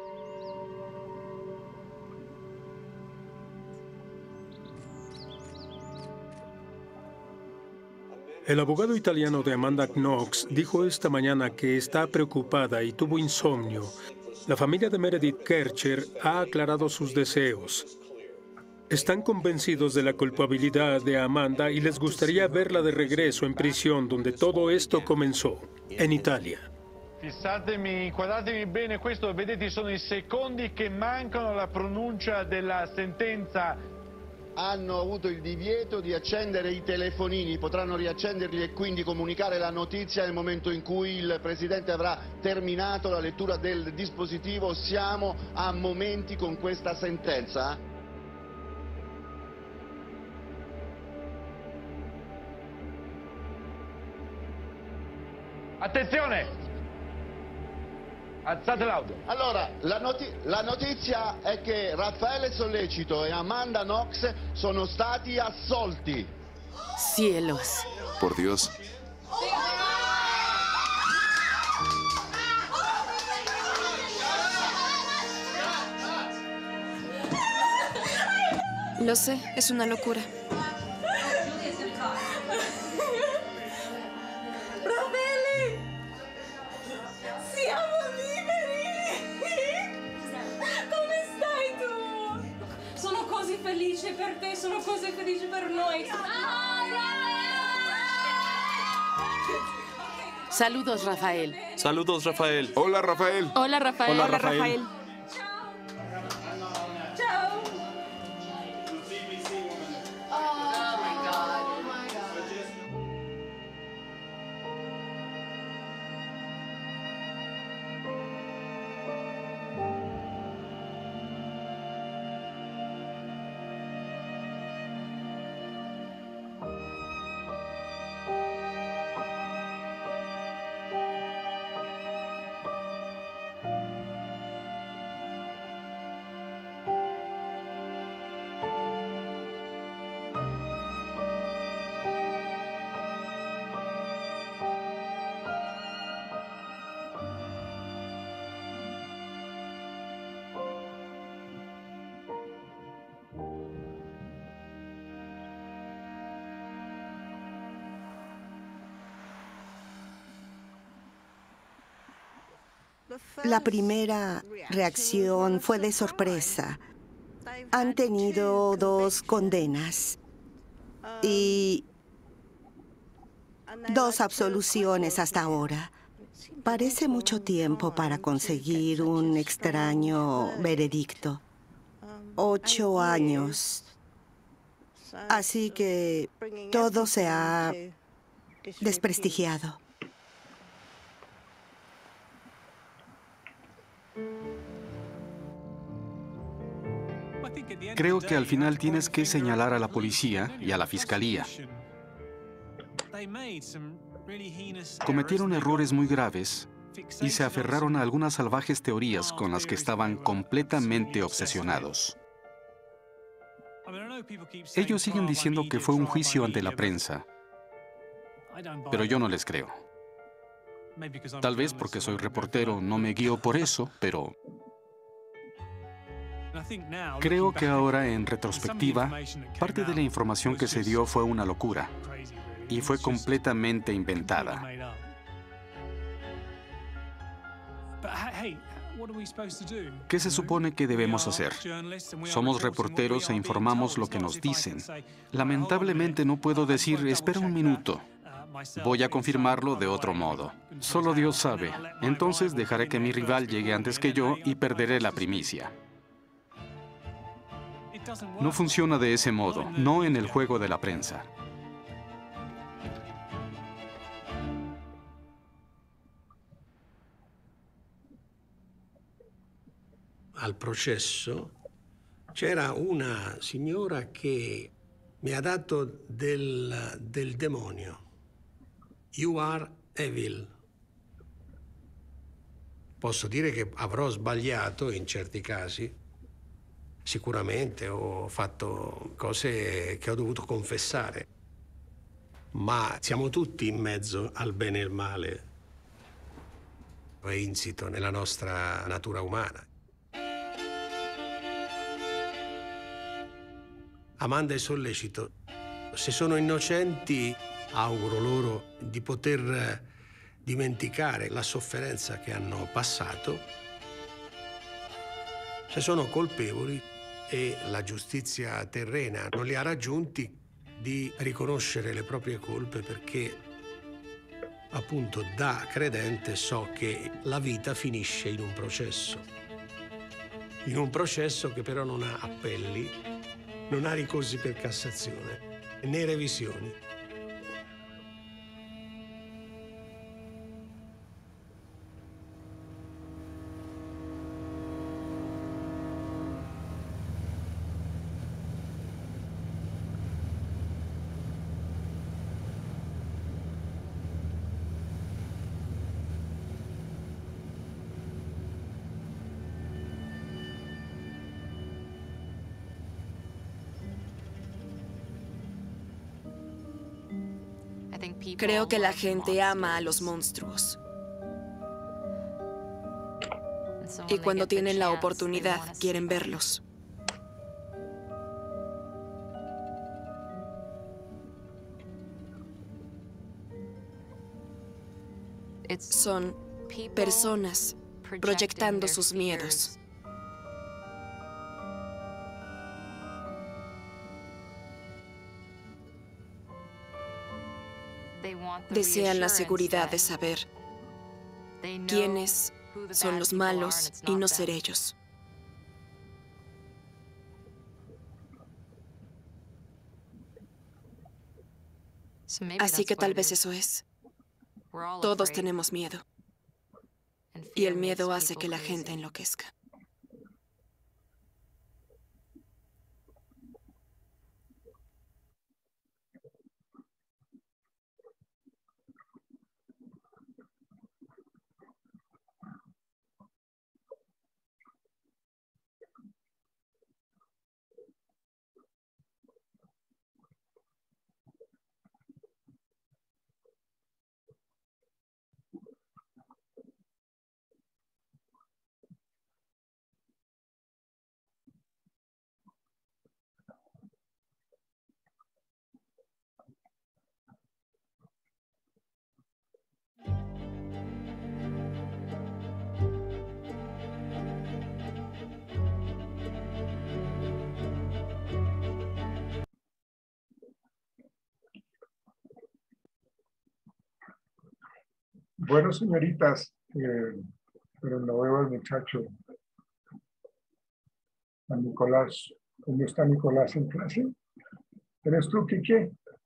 El abogado italiano de Amanda Knox dijo esta mañana que está preocupada y tuvo insomnio. La familia de Meredith Kercher ha aclarado sus deseos. Están convencidos de la culpabilidad de Amanda y les gustaría verla de regreso en prisión donde todo esto comenzó, en Italia. Fissatemi, inquadratemi bene questo, vedete sono i secondi che mancano alla pronuncia della sentenza. Hanno avuto il divieto di accendere i telefonini, potranno riaccenderli e quindi comunicare la notizia nel momento in cui il Presidente avrà terminato la lettura del dispositivo. Siamo a momenti con questa sentenza. Attenzione! Alzate l'audio. Allora, la, noti la notizia è che Raffaele Sollecito e Amanda Knox sono stati assolti. Cielos. Por Dios. Lo sé, es una locura. Felice per te, sono cose felici per noi. Saludos, Rafael. Saludos, Rafael. Hola, Rafael. Hola, Rafael. Hola, Hola, Rafael. Rafael. Ciao. La primera reacción fue de sorpresa. Han tenido dos condenas y dos absoluciones hasta ahora. Parece mucho tiempo para conseguir un extraño veredicto. Ocho años. Así que todo se ha desprestigiado. Creo que al final tienes que señalar a la policía y a la fiscalía. Cometieron errores muy graves y se aferraron a algunas salvajes teorías con las que estaban completamente obsesionados. Ellos siguen diciendo que fue un juicio ante la prensa, pero yo no les creo. Tal vez porque soy reportero no me guío por eso, pero creo que ahora, en retrospectiva, parte de la información que se dio fue una locura y fue completamente inventada. ¿Qué se supone que debemos hacer? Somos reporteros e informamos lo que nos dicen. Lamentablemente no puedo decir, espera un minuto. Voy a confirmarlo de otro modo. Solo Dios sabe. Entonces dejaré que mi rival llegue antes que yo y perderé la primicia. No funciona de ese modo, no en el juego de la prensa. Al processo c'era una signora che mi ha dato del, del demonio. You are evil. Posso dire che avrò sbagliato in certi casi. Sicuramente ho fatto cose che ho dovuto confessare. Ma siamo tutti in mezzo al bene e il male. È insito nella nostra natura umana. Amanda è sollecito. Se sono innocenti, auguro loro di poter dimenticare la sofferenza che hanno passato. Se sono colpevoli e la giustizia terrena non li ha raggiunti, di riconoscere le proprie colpe, perché appunto da credente so che la vita finisce in un processo. In un processo che però non ha appelli, non ha ricorsi per Cassazione, né revisioni. Creo que la gente ama a los monstruos. Y cuando tienen la oportunidad, quieren verlos. Son personas proyectando sus miedos. Desean la seguridad de saber quiénes son los malos y no ser ellos. Así que tal vez eso es. Todos tenemos miedo. Y el miedo hace que la gente enloquezca. Bueno, señoritas, eh, pero no veo al muchacho, a Nicolás. ¿Cómo está Nicolás en clase? ¿Eres tú, Quique?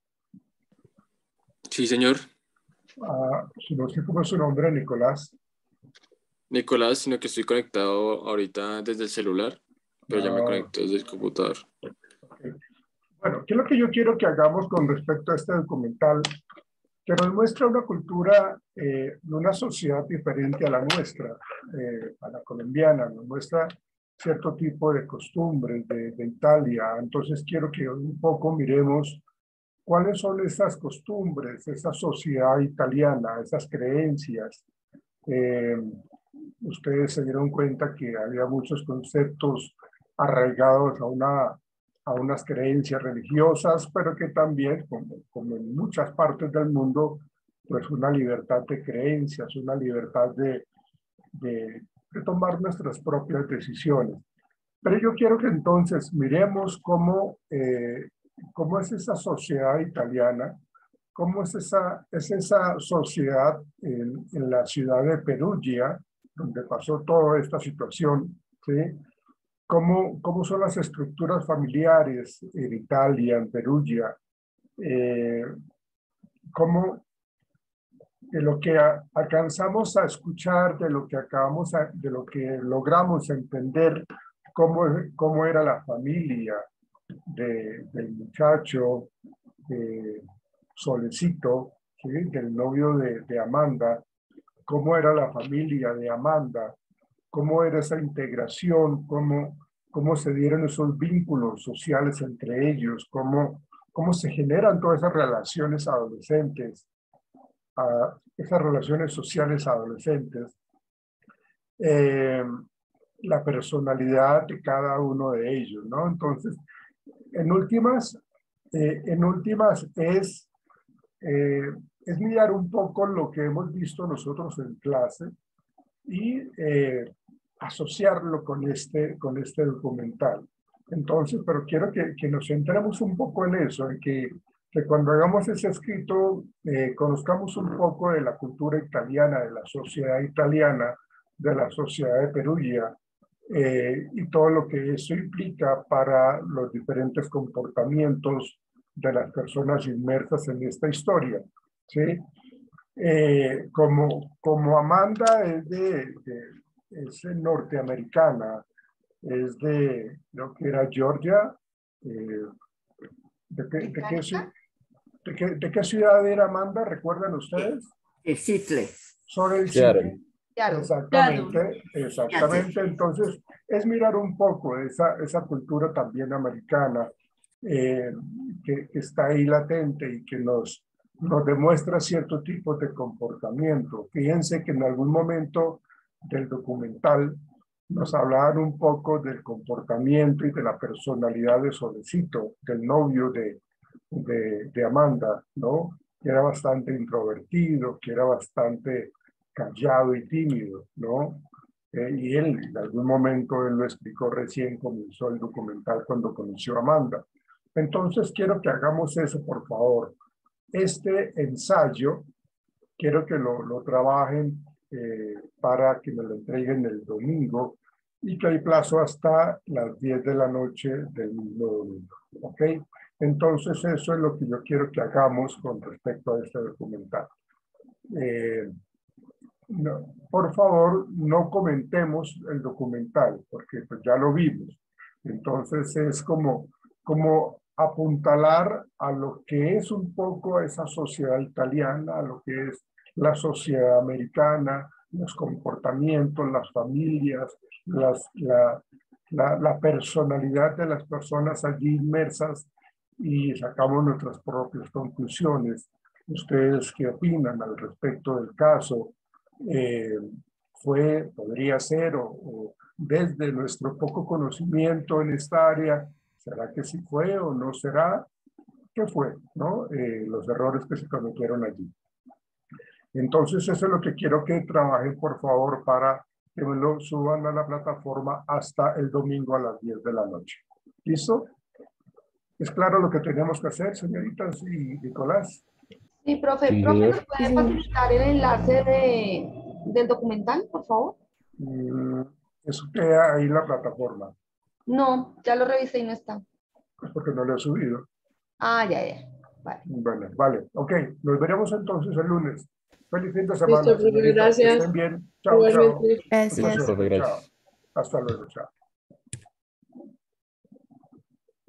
Sí, señor. Ah, no sé cómo es su nombre, Nicolás. Nicolás, sino que estoy conectado ahorita desde el celular, pero no. Ya me conecto desde el computador. Okay. Bueno, ¿qué es lo que yo quiero que hagamos con respecto a este documental? Que nos muestra una cultura eh, de una sociedad diferente a la nuestra, eh, a la colombiana, nos muestra cierto tipo de costumbres de, de Italia. Entonces quiero que un poco miremos ¿Cuáles son esas costumbres, esa sociedad italiana, esas creencias? Eh, ustedes se dieron cuenta que había muchos conceptos arraigados a, una, a unas creencias religiosas, pero que también, como, como en muchas partes del mundo, pues una libertad de creencias, una libertad de, de, de tomar nuestras propias decisiones. Pero yo quiero que entonces miremos cómo, eh, cómo es esa sociedad italiana, cómo es esa, es esa sociedad en, en la ciudad de Perugia, donde pasó toda esta situación, ¿sí? Cómo, cómo son las estructuras familiares en Italia, en Perugia, eh, cómo de lo que a, alcanzamos a escuchar, de lo que acabamos a, de lo que logramos entender, cómo, cómo era la familia de, del muchacho, de Solecito, ¿sí? Del novio de, de Amanda, cómo era la familia de Amanda, cómo era esa integración, cómo, cómo se dieron esos vínculos sociales entre ellos, cómo, cómo se generan todas esas relaciones adolescentes, uh, esas relaciones sociales adolescentes, eh, la personalidad de cada uno de ellos, ¿no? Entonces, en últimas, eh, en últimas es, eh, es mirar un poco lo que hemos visto nosotros en clase y eh, asociarlo con este, con este documental. Entonces, pero quiero que, que nos centremos un poco en eso, en que, que cuando hagamos ese escrito eh, conozcamos un poco de la cultura italiana, de la sociedad italiana, de la sociedad de Perugia, eh, y todo lo que eso implica para los diferentes comportamientos de las personas inmersas en esta historia, ¿sí? Eh, como, como Amanda es, de, de, es norteamericana, es de, creo que era Georgia, eh, ¿de, qué, de, qué, de, qué, ¿de qué ciudad era Amanda? ¿Recuerdan ustedes? De Seattle. Sobre el Seattle. Exactamente, exactamente. Entonces, es mirar un poco esa, esa cultura también americana eh, que, que está ahí latente y que nos, nos demuestra cierto tipo de comportamiento. Fíjense que en algún momento del documental nos hablaban un poco del comportamiento y de la personalidad de Solecito, del novio de, de, de Amanda, ¿no? Que era bastante introvertido, que era bastante callado y tímido, ¿no? Eh, y él, en algún momento, él lo explicó recién, comenzó el documental cuando conoció a Amanda. Entonces, quiero que hagamos eso, por favor. Este ensayo, quiero que lo, lo trabajen eh, para que me lo entreguen el domingo y que hay plazo hasta las diez de la noche del mismo domingo, ¿ok? Entonces, eso es lo que yo quiero que hagamos con respecto a este documental. Eh, No, por favor, no comentemos el documental, porque pues ya lo vimos. Entonces es como, como apuntalar a lo que es un poco esa sociedad italiana, a lo que es la sociedad americana, los comportamientos, las familias, las, la, la, la personalidad de las personas allí inmersas y sacamos nuestras propias conclusiones. ¿Ustedes qué opinan al respecto del caso? Eh, fue, podría ser, o, o desde nuestro poco conocimiento en esta área, ¿será que sí fue o no será? ¿Qué fue? ¿No? Eh, los errores que se cometieron allí. Entonces, eso es lo que quiero que trabajen, por favor, para que me lo suban a la plataforma hasta el domingo a las diez de la noche. ¿Listo? ¿Es claro lo que tenemos que hacer, señoritas y Nicolás? Sí, profe. Sí, profe, ¿nos puede facilitar el enlace de, del documental, por favor? Mm, eso queda ahí en la plataforma. No, ya lo revisé y no está. Es porque no lo he subido. Ah, ya, ya. Vale. Bueno, vale. Ok, nos veremos entonces el lunes. Feliz fin de semana. Listo, profe, gracias. Que estén bien. Chao, chao. Gracias. Chao. Hasta luego, chao.